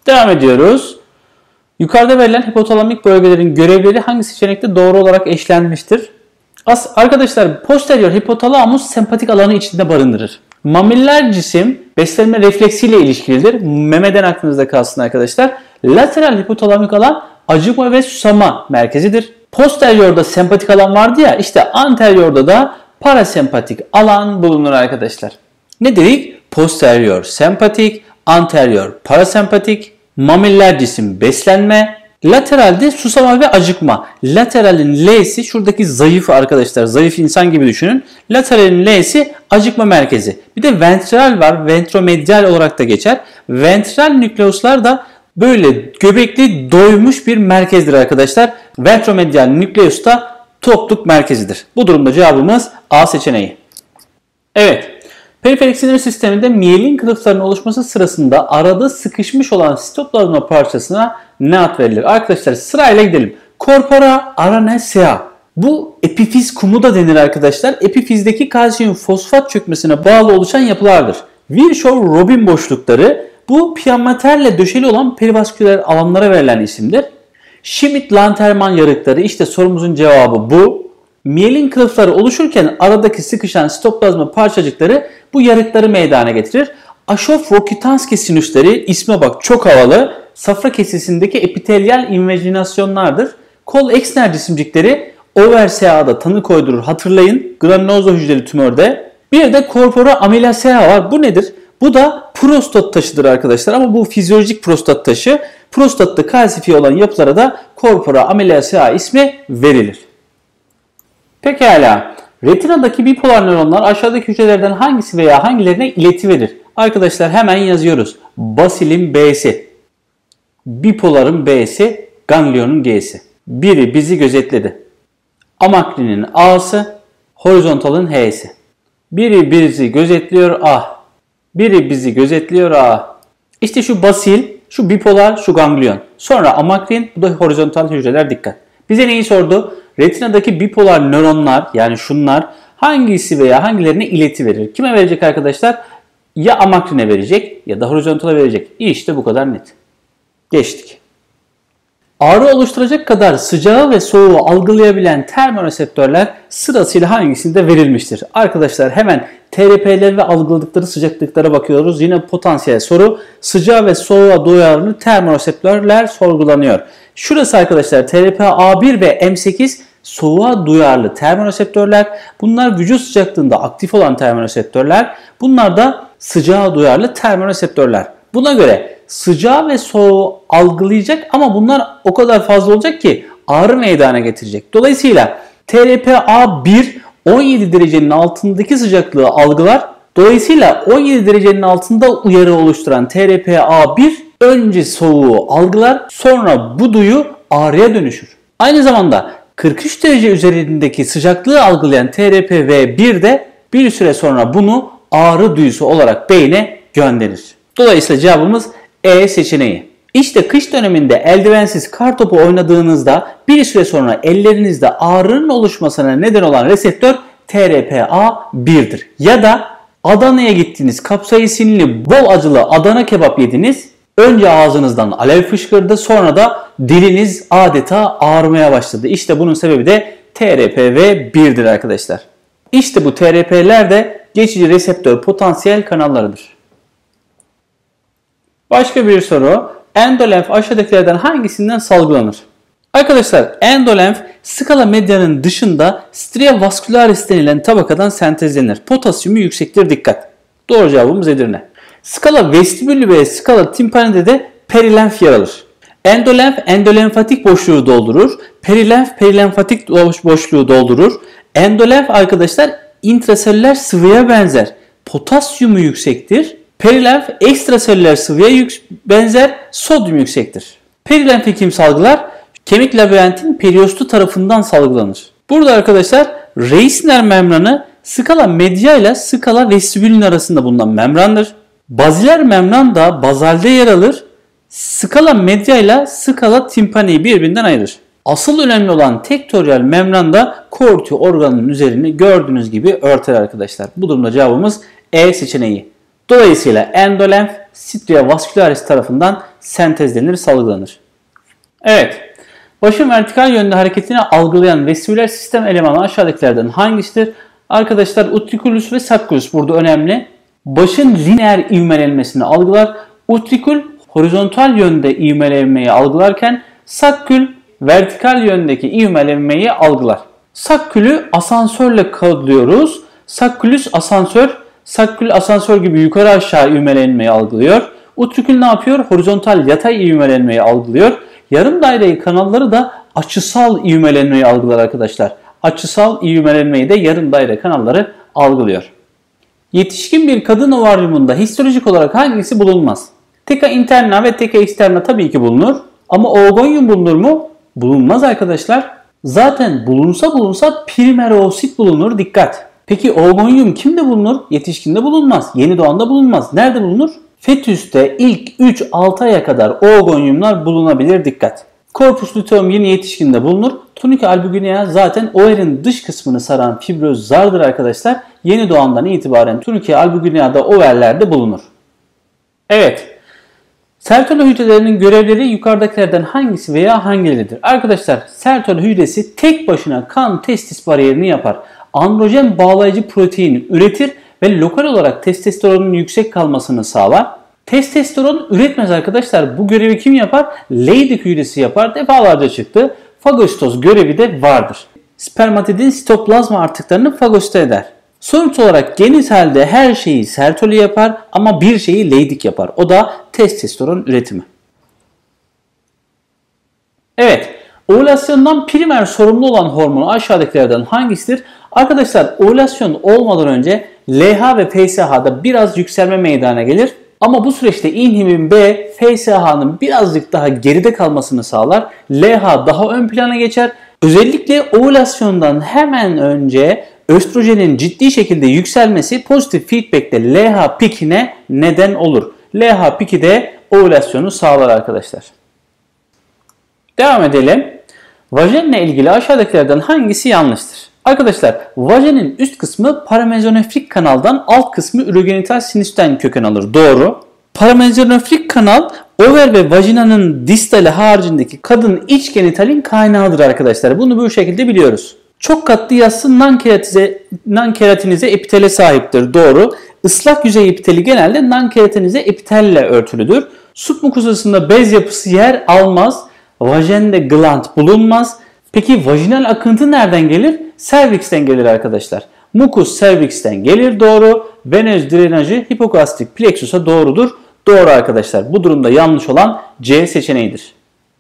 Devam ediyoruz. Yukarıda verilen hipotalamik bölgelerin görevleri hangi seçenekte doğru olarak eşlenmiştir? As arkadaşlar posterior hipotalamus sempatik alanı içinde barındırır. Mamiller cisim beslenme refleksiyle ilişkilidir. Memeden aklınızda kalsın arkadaşlar. Lateral hipotalamik alan acıkma ve susama merkezidir. Posteriorda sempatik alan vardı ya, işte anteriorda da parasempatik alan bulunur arkadaşlar. Ne dedik? Posterior sempatik, anterior parasempatik, mamiller cisim beslenme, lateralde susama ve acıkma. Lateralin L'si şuradaki zayıf arkadaşlar, zayıf insan gibi düşünün. Lateralin L'si acıkma merkezi. Bir de ventral var, ventromedial olarak da geçer. Ventral nükleuslar da böyle göbekli doymuş bir merkezdir arkadaşlar. Ventromedial nükleus da tokluk merkezidir. Bu durumda cevabımız A seçeneği. Evet. Periferik sinir sisteminde miyelin kılıflarının oluşması sırasında arada sıkışmış olan sitoplazma parçasına ne ad verilir? Arkadaşlar sırayla gidelim. Corpora aranacea. Bu epifiz kumu da denir arkadaşlar. Epifizdeki kalsiyum fosfat çökmesine bağlı oluşan yapılardır. Virchow-Robin boşlukları bu piyameterle döşeli olan perivasküler alanlara verilen isimdir. Schmidt-Lantermann yarıkları, işte sorumuzun cevabı bu. Miyelin kılıfları oluşurken aradaki sıkışan sitoplazma parçacıkları bu yarıkları meydana getirir. Aschoff-Rokitansky sinüsleri, isme bak çok havalı, safra kesesindeki epitelyal invajinasyonlardır. Kol-Exner cisimcikleri over S A'da tanı koydurur, hatırlayın, granuloza hücreli tümörde. Bir de corpora amylacea var. Bu nedir? Bu da prostat taşıdır arkadaşlar, ama bu fizyolojik prostat taşı. Prostatta kalsifiye olan yapılara da corpora amylacea ismi verilir. Pekala. Retinadaki bipolar nöronlar aşağıdaki hücrelerden hangisi veya hangilerine ileti verir? Arkadaşlar hemen yazıyoruz. Basilin B'si, bipoların B'si, ganglionun G'si. Biri bizi gözetledi. Amakrinin A'sı, horizontalın H'si. Biri bizi gözetliyor A. Biri bizi gözetliyor A. İşte şu basil, şu bipolar, şu ganglion. Sonra amakrin, bu da horizontal hücreler, dikkat. Bize neyi sordu? Retinadaki bipolar nöronlar, yani şunlar hangisi veya hangilerine ileti verir? Kime verecek arkadaşlar? Ya amakrine verecek ya da horizontala verecek. İşte bu kadar net. Geçtik. Ağrı oluşturacak kadar sıcağı ve soğuğu algılayabilen termoreseptörler sırasıyla hangisinde verilmiştir? Arkadaşlar hemen T R P'ler ve algıladıkları sıcaklıklara bakıyoruz. Yine potansiyel soru. Sıcağı ve soğuğa duyarlı termoreseptörler sorgulanıyor. Şurası arkadaşlar T R P A bir ve M sekiz soğuğa duyarlı termoreseptörler. Bunlar vücut sıcaklığında aktif olan termoreseptörler. Bunlar da sıcağa duyarlı termoreseptörler. Buna göre sıcağı ve soğuğu algılayacak ama bunlar o kadar fazla olacak ki ağrı meydana getirecek. Dolayısıyla T R P A bir on yedi derecenin altındaki sıcaklığı algılar. Dolayısıyla on yedi derecenin altında uyarı oluşturan T R P A bir önce soğuğu algılar, sonra bu duyu ağrıya dönüşür. Aynı zamanda kırk üç derece üzerindeki sıcaklığı algılayan T R P V bir de bir süre sonra bunu ağrı duyusu olarak beyne gönderir. Dolayısıyla cevabımız E seçeneği. İşte kış döneminde eldivensiz kar topu oynadığınızda bir süre sonra ellerinizde ağrının oluşmasına neden olan reseptör T R P A bir'dir. Ya da Adana'ya gittiniz, kapsaisinli bol acılı Adana kebap yediniz. Önce ağzınızdan alev fışkırdı, sonra da diliniz adeta ağrımaya başladı. İşte bunun sebebi de T R P V bir'dir arkadaşlar. İşte bu T R P'ler de geçici reseptör potansiyel kanallarıdır. Başka bir soru. Endolenf aşağıdakilerden hangisinden salgılanır? Arkadaşlar endolenf skala medianın dışında stria vascularis denilen tabakadan sentezlenir. Potasyumu yüksektir, dikkat. Doğru cevabımız Edirne. Skala vestibüllü ve skala timpanide de perilenf yer alır. Endolenf endolenfatik boşluğu doldurur. Perilenf perilenfatik boşluğu doldurur. Endolenf arkadaşlar intraselüler sıvıya benzer. Potasyumu yüksektir. Perilenf ekstraselüler sıvıya benzer, sodyum yüksektir. Perilenfi kim salgılar? Kemik labirentin periostu tarafından salgılanır. Burada arkadaşlar Reisner membranı skala media ile skala vestibülün arasında bulunan membrandır. Baziler membran da bazalde yer alır. Skala media ile skala timpaniyi birbirinden ayırır. Asıl önemli olan tektoryal membran da korti organının üzerini gördüğünüz gibi örter arkadaşlar. Bu durumda cevabımız E seçeneği. Dolayısıyla endolenf stria vascularis tarafından sentezlenir, salgılanır. Evet. Başın vertikal yönde hareketini algılayan vestibüler sistem elemanı aşağıdakilerden hangisidir? Arkadaşlar utriculus ve sulcus burada önemli. Başın lineer ivmelenmesini algılar. Utricul horizontal yönde ivmelenmeyi algılarken sulcul vertikal yöndeki ivmelenmeyi algılar. Sulculü asansörle kodluyoruz. Sulculus asansör, sulcul asansör gibi yukarı aşağı ivmelenmeyi algılıyor. Utricul ne yapıyor? Horizontal yatay ivmelenmeyi algılıyor. Yarım daire kanalları da açısal ivmelenmeyi algılar arkadaşlar. Açısal ivmelenmeyi de yarım daire kanalları algılıyor. Yetişkin bir kadın ovaryumunda histolojik olarak hangisi bulunmaz? Theca interna ve theca externa tabii ki bulunur. Ama oogonyum bulunur mu? Bulunmaz arkadaşlar. Zaten bulunsa bulunsa primer oosit bulunur. Dikkat. Peki oogonyum kimde bulunur? Yetişkinde bulunmaz. Yeni doğanda bulunmaz. Nerede bulunur? Fetüste ilk üç altı aya kadar oogonyumlar bulunabilir. Dikkat. Corpus luteum yeni yetişkinde bulunur. Tunica albuginea zaten ovarın dış kısmını saran fibroz zardır arkadaşlar. Yeni doğandan itibaren Tunica albuginea'da ovarlerde bulunur. Evet. Sertoli hücrelerinin görevleri yukarıdakilerden hangisi veya hangileridir? Arkadaşlar Sertoli hücresi tek başına kan testis bariyerini yapar. Androjen bağlayıcı protein üretir ve lokal olarak testosteronun yüksek kalmasını sağlar. Testosteron üretmez arkadaşlar. Bu görevi kim yapar? Leydig hücresi yapar. Defalarca çıktı. Fagositoz görevi de vardır. Spermatidin sitoplazma artıklarını fagosito eder. Sonuç olarak genitalde her şeyi Sertoli yapar ama bir şeyi Leydig yapar. O da testosteron üretimi. Evet. Ovülasyondan primer sorumlu olan hormon aşağıdakilerden hangisidir? Arkadaşlar ovülasyon olmadan önce L H ve F S H'da biraz yükselme meydana gelir. Ama bu süreçte inhibin B, F S H'nın birazcık daha geride kalmasını sağlar. L H daha ön plana geçer. Özellikle ovülasyondan hemen önce östrojenin ciddi şekilde yükselmesi pozitif feedback'te L H pikine neden olur. L H piki de ovülasyonu sağlar arkadaşlar. Devam edelim. Vajinle ilgili aşağıdakilerden hangisi yanlıştır? Arkadaşlar vajinin üst kısmı paramezonefrik kanaldan, alt kısmı ürogenital sinüsten köken alır. Doğru. Paramezonefrik kanal over ve vajinanın distali haricindeki kadın iç genitalin kaynağıdır arkadaşlar. Bunu bu şekilde biliyoruz. Çok katlı yassı non-keratinize, non-keratinize epitele sahiptir. Doğru. Islak yüzey epiteli genelde non-keratinize epitelle örtülüdür. Submukozasında bez yapısı yer almaz. Vajende gland bulunmaz. Peki vajinal akıntı nereden gelir? Serviks'ten gelir arkadaşlar. Mukus serviks'ten gelir. Doğru. Venöz drenajı hipogastrik plexus'a doğrudur. Doğru arkadaşlar. Bu durumda yanlış olan C seçeneğidir.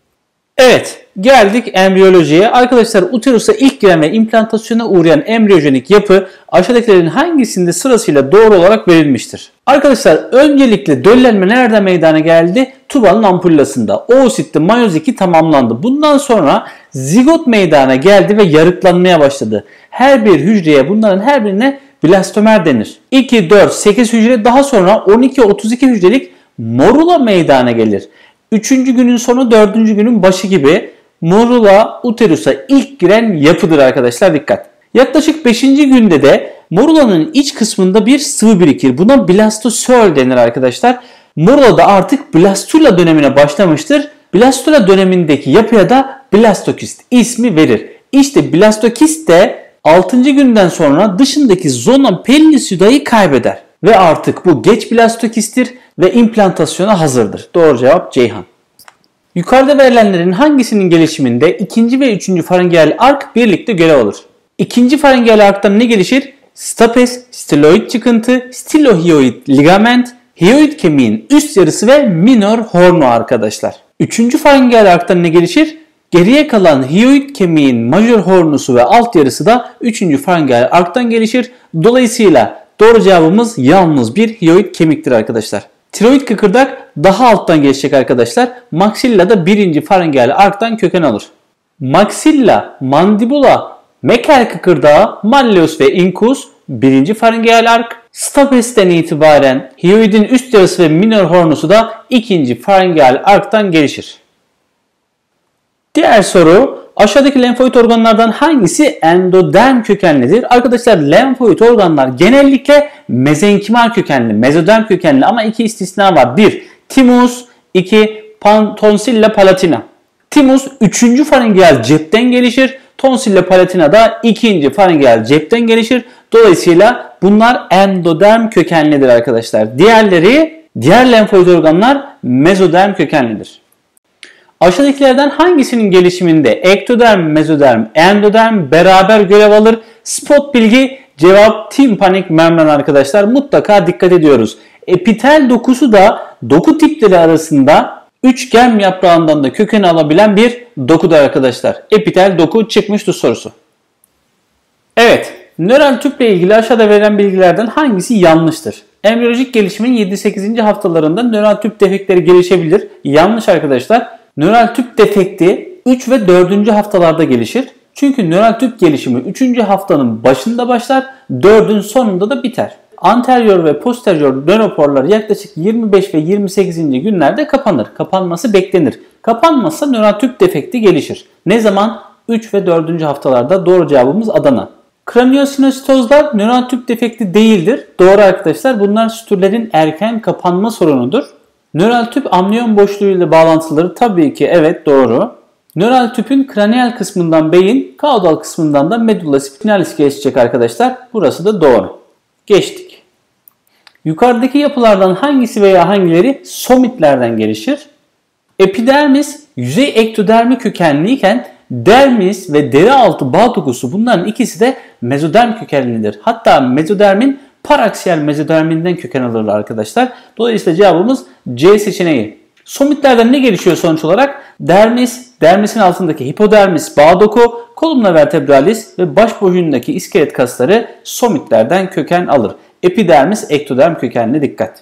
Evet. Geldik embriyolojiye. Arkadaşlar uterusa ilk giren ve implantasyona uğrayan embriyojenik yapı aşağıdakilerin hangisinde sırasıyla doğru olarak verilmiştir? Arkadaşlar öncelikle döllenme nerede meydana geldi? Tubanın ampullasında. Oosit'te mayoz iki tamamlandı. Bundan sonra zigot meydana geldi ve yarıklanmaya başladı. Her bir hücreye bunların her birine blastomer denir. iki, dört, sekiz hücre daha sonra on iki otuz iki hücrelik morula meydana gelir. üçüncü günün sonu dördüncü günün başı gibi morula uterusa ilk giren yapıdır arkadaşlar, dikkat. Yaklaşık beşinci günde de morulanın iç kısmında bir sıvı birikir. Buna blastosöl denir arkadaşlar. Morula da artık blastula dönemine başlamıştır. Blastula dönemindeki yapıya da blastokist ismi verir. İşte blastokist de altıncı günden sonra dışındaki zona pellucida'yı kaybeder. Ve artık bu geç blastokisttir ve implantasyona hazırdır. Doğru cevap Ceyhan. Yukarıda verilenlerin hangisinin gelişiminde ikinci ve üçüncü faringeal ark birlikte görev alır? İkinci faringeal arkta ne gelişir? Stapes, stiloid çıkıntı, stilohioid ligament, hioid kemiğin üst yarısı ve minor hornu arkadaşlar. Üçüncü faringeal arkta ne gelişir? Geriye kalan hioid kemiğin major hornusu ve alt yarısı da üçüncü faringeal arktan gelişir. Dolayısıyla doğru cevabımız yalnız bir hioid kemiktir arkadaşlar. Tiroid kıkırdak daha alttan geçecek arkadaşlar. Maxilla da birinci faringeal arktan köken alır. Maxilla, mandibula, mekel kıkırdağı, malleus ve incus birinci faringeal ark. Stapes'ten itibaren hioidin üst yarısı ve minor hornusu da ikinci faringeal arktan gelişir. Diğer soru, aşağıdaki lenfoid organlardan hangisi endoderm kökenlidir? Arkadaşlar lenfoid organlar genellikle mezenkimal kökenli, mezoderm kökenli ama iki istisna var. bir. Thymus, iki. Tonsilla palatina. Thymus üçüncü faringeal cepten gelişir. Tonsilla palatina da ikinci faringeal cepten gelişir. Dolayısıyla bunlar endoderm kökenlidir arkadaşlar. Diğerleri, diğer lenfoid organlar mezoderm kökenlidir. Aşağıdakilerden hangisinin gelişiminde ektoderm, mezoderm, endoderm beraber görev alır? Spot bilgi, cevap timpanik membran arkadaşlar. Mutlaka dikkat ediyoruz. Epitel dokusu da doku tipleri arasında üçgen yaprağından da köken alabilen bir dokudur arkadaşlar. Epitel doku çıkmıştı sorusu. Evet, nöral tüple ilgili aşağıda verilen bilgilerden hangisi yanlıştır? Embriyolojik gelişimin yedi sekizinci haftalarında nöral tüp defektleri gelişebilir. Yanlış arkadaşlar. Nöral tüp defekti üç ve dördüncü haftalarda gelişir. Çünkü nöral tüp gelişimi üçüncü haftanın başında başlar, dördün sonunda da biter. Anterior ve posterior nöroporlar yaklaşık yirmi beş ve yirmi sekizinci günlerde kapanır. Kapanması beklenir. Kapanmazsa nöral tüp defekti gelişir. Ne zaman? üç ve dördüncü haftalarda. Doğru cevabımız Adana. Kraniosinostozlar nöral tüp defekti değildir. Doğru arkadaşlar. Bunlar sütürlerin erken kapanma sorunudur. Nöral tüp amniyon boşluğuyla bağlantıları tabii ki evet doğru. Nöral tüpün kraniyal kısmından beyin, kaudal kısmından da medulla spinalis geçecek arkadaşlar. Burası da doğru. Geçtik. Yukarıdaki yapılardan hangisi veya hangileri somitlerden gelişir? Epidermis yüzey ektodermi kökenliyken dermis ve deri altı bağ dokusu bunların ikisi de mezoderm kökenlidir. Hatta mezodermin paraksiyel mezoderminden köken alırlar arkadaşlar. Dolayısıyla cevabımız C seçeneği. Somitlerden ne gelişiyor sonuç olarak? Dermis, dermisin altındaki hipodermis bağ doku, kolumna vertebralis ve baş boyundaki iskelet kasları somitlerden köken alır. Epidermis ektoderm kökenli dikkat.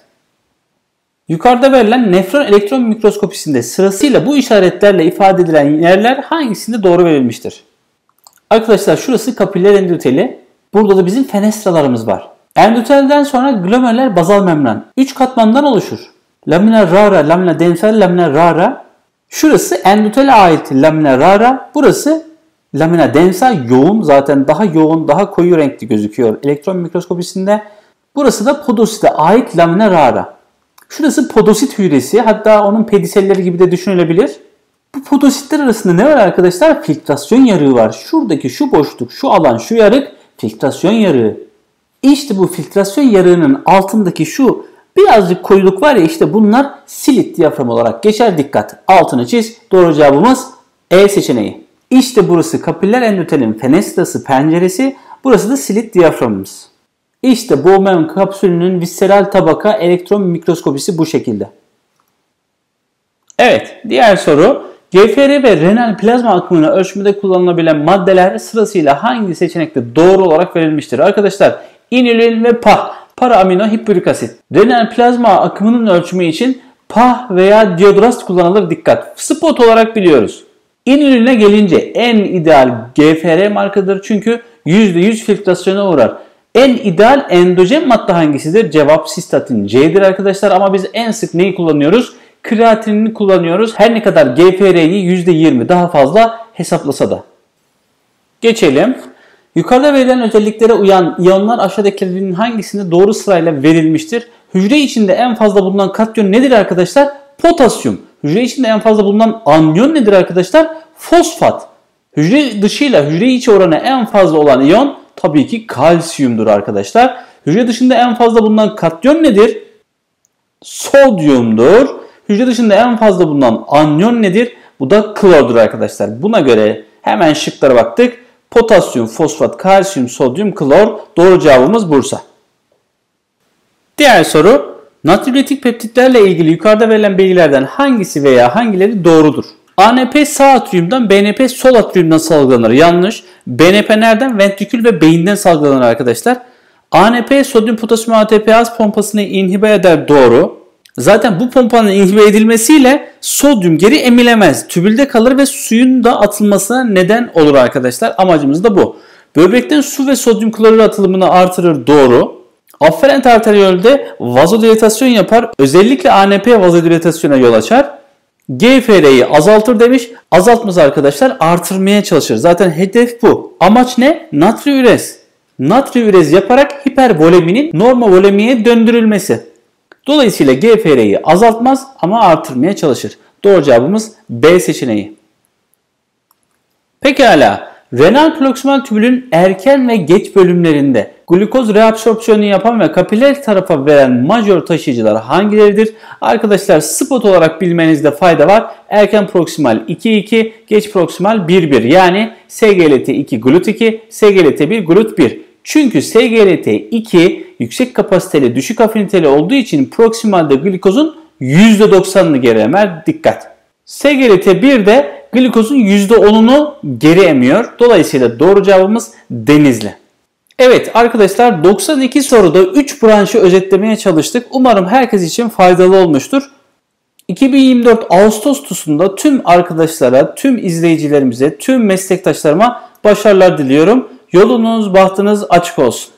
Yukarıda verilen nefron elektron mikroskopisinde sırasıyla bu işaretlerle ifade edilen yerler hangisinde doğru verilmiştir? Arkadaşlar şurası kapiller endoteli. Burada da bizim fenestralarımız var. Endotelden sonra glomeruler bazal membran. üç katmandan oluşur. Lamina rara, lamina densal, lamina rara. Şurası endotele ait lamina rara. Burası lamina densal, yoğun, zaten daha yoğun, daha koyu renkli gözüküyor elektron mikroskopisinde. Burası da podosite ait lamina rara. Şurası podosit hücresi, hatta onun pediselleri gibi de düşünülebilir. Bu podositler arasında ne var arkadaşlar? Filtrasyon yarığı var. Şuradaki şu boşluk, şu alan, şu yarık filtrasyon yarığı. İşte bu filtrasyon yarığının altındaki şu birazcık koyuluk var ya, işte bunlar silit diyafram olarak geçer. Dikkat. Altını çiz. Doğru cevabımız E seçeneği. İşte burası kapiller endotelin fenestrası, penceresi. Burası da silit diyaframımız. İşte Bowman kapsülünün visceral tabaka elektron mikroskopisi bu şekilde. Evet, diğer soru. G F R ve renal plazma akımını ölçmede kullanılabilen maddeler sırasıyla hangi seçenekte doğru olarak verilmiştir? Arkadaşlar, inülin ve P A H, para amino hipürik asit. Renal plazma akımının ölçümü için P A H veya diodrast kullanılır. Dikkat. Spot olarak biliyoruz. İnüline gelince en ideal G F R markadır çünkü yüzde yüz filtrasyona uğrar. En ideal endojen madde hangisidir? Cevap sistatin C'dir arkadaşlar, ama biz en sık neyi kullanıyoruz? Kreatinini kullanıyoruz. Her ne kadar G F R'yi yüzde yirmi daha fazla hesaplasa da. Geçelim. Yukarıda verilen özelliklere uyan iyonlar aşağıdakilerin hangisinde doğru sırayla verilmiştir? Hücre içinde en fazla bulunan katyon nedir arkadaşlar? Potasyum. Hücre içinde en fazla bulunan anyon nedir arkadaşlar? Fosfat. Hücre dışıyla hücre içi oranı en fazla olan iyon tabii ki kalsiyumdur arkadaşlar. Hücre dışında en fazla bulunan katyon nedir? Sodyumdur. Hücre dışında en fazla bulunan anyon nedir? Bu da klordur arkadaşlar. Buna göre hemen şıklara baktık. Potasyum, fosfat, kalsiyum, sodyum, klor. Doğru cevabımız Bursa. Diğer soru. Natriüretik peptitlerle ilgili yukarıda verilen bilgilerden hangisi veya hangileri doğrudur? A N P sağ atriyumdan, B N P sol atriyumdan salgılanır. Yanlış. B N P nereden? Ventrikül ve beyinden salgılanır arkadaşlar. A N P sodyum potasyum A T P az pompasını inhibe eder. Doğru. Zaten bu pompanın inhibe edilmesiyle sodyum geri emilemez. Tübülde kalır ve suyun da atılmasına neden olur arkadaşlar. Amacımız da bu. Böbrekten su ve sodyum klorür atılımını artırır. Doğru. Afferent arteriyolde vazodilatasyon yapar. Özellikle A N P vazodilatasyona yol açar. G F R'yi azaltır demiş. Azaltmaz arkadaşlar, artırmaya çalışır. Zaten hedef bu. Amaç ne? Natriürez. Natriürez yaparak hipervoleminin normal volemiye döndürülmesi. Dolayısıyla G F R'yi azaltmaz ama artırmaya çalışır. Doğru cevabımız B seçeneği. Pekala. Renal proksimal tübülün erken ve geç bölümlerinde glukoz reabsorpsiyonu yapan ve kapiler tarafa veren majör taşıyıcılar hangileridir? Arkadaşlar spot olarak bilmenizde fayda var. Erken proksimal iki iki, geç proksimal bir bir. Yani S G L T iki glut iki, S G L T bir glut bir. Çünkü S G L T iki yüksek kapasiteli, düşük afiniteli olduğu için proksimalde glikozun yüzde doksanını geri emer. Dikkat! S G L T bir de glikozun yüzde onunu geri emiyor. Dolayısıyla doğru cevabımız Denizli. Evet arkadaşlar, doksan iki soruda üç branşı özetlemeye çalıştık. Umarım herkes için faydalı olmuştur. iki bin yirmi dört Ağustos TUS'unda tüm arkadaşlara, tüm izleyicilerimize, tüm meslektaşlarıma başarılar diliyorum. Yolunuz, bahtınız açık olsun.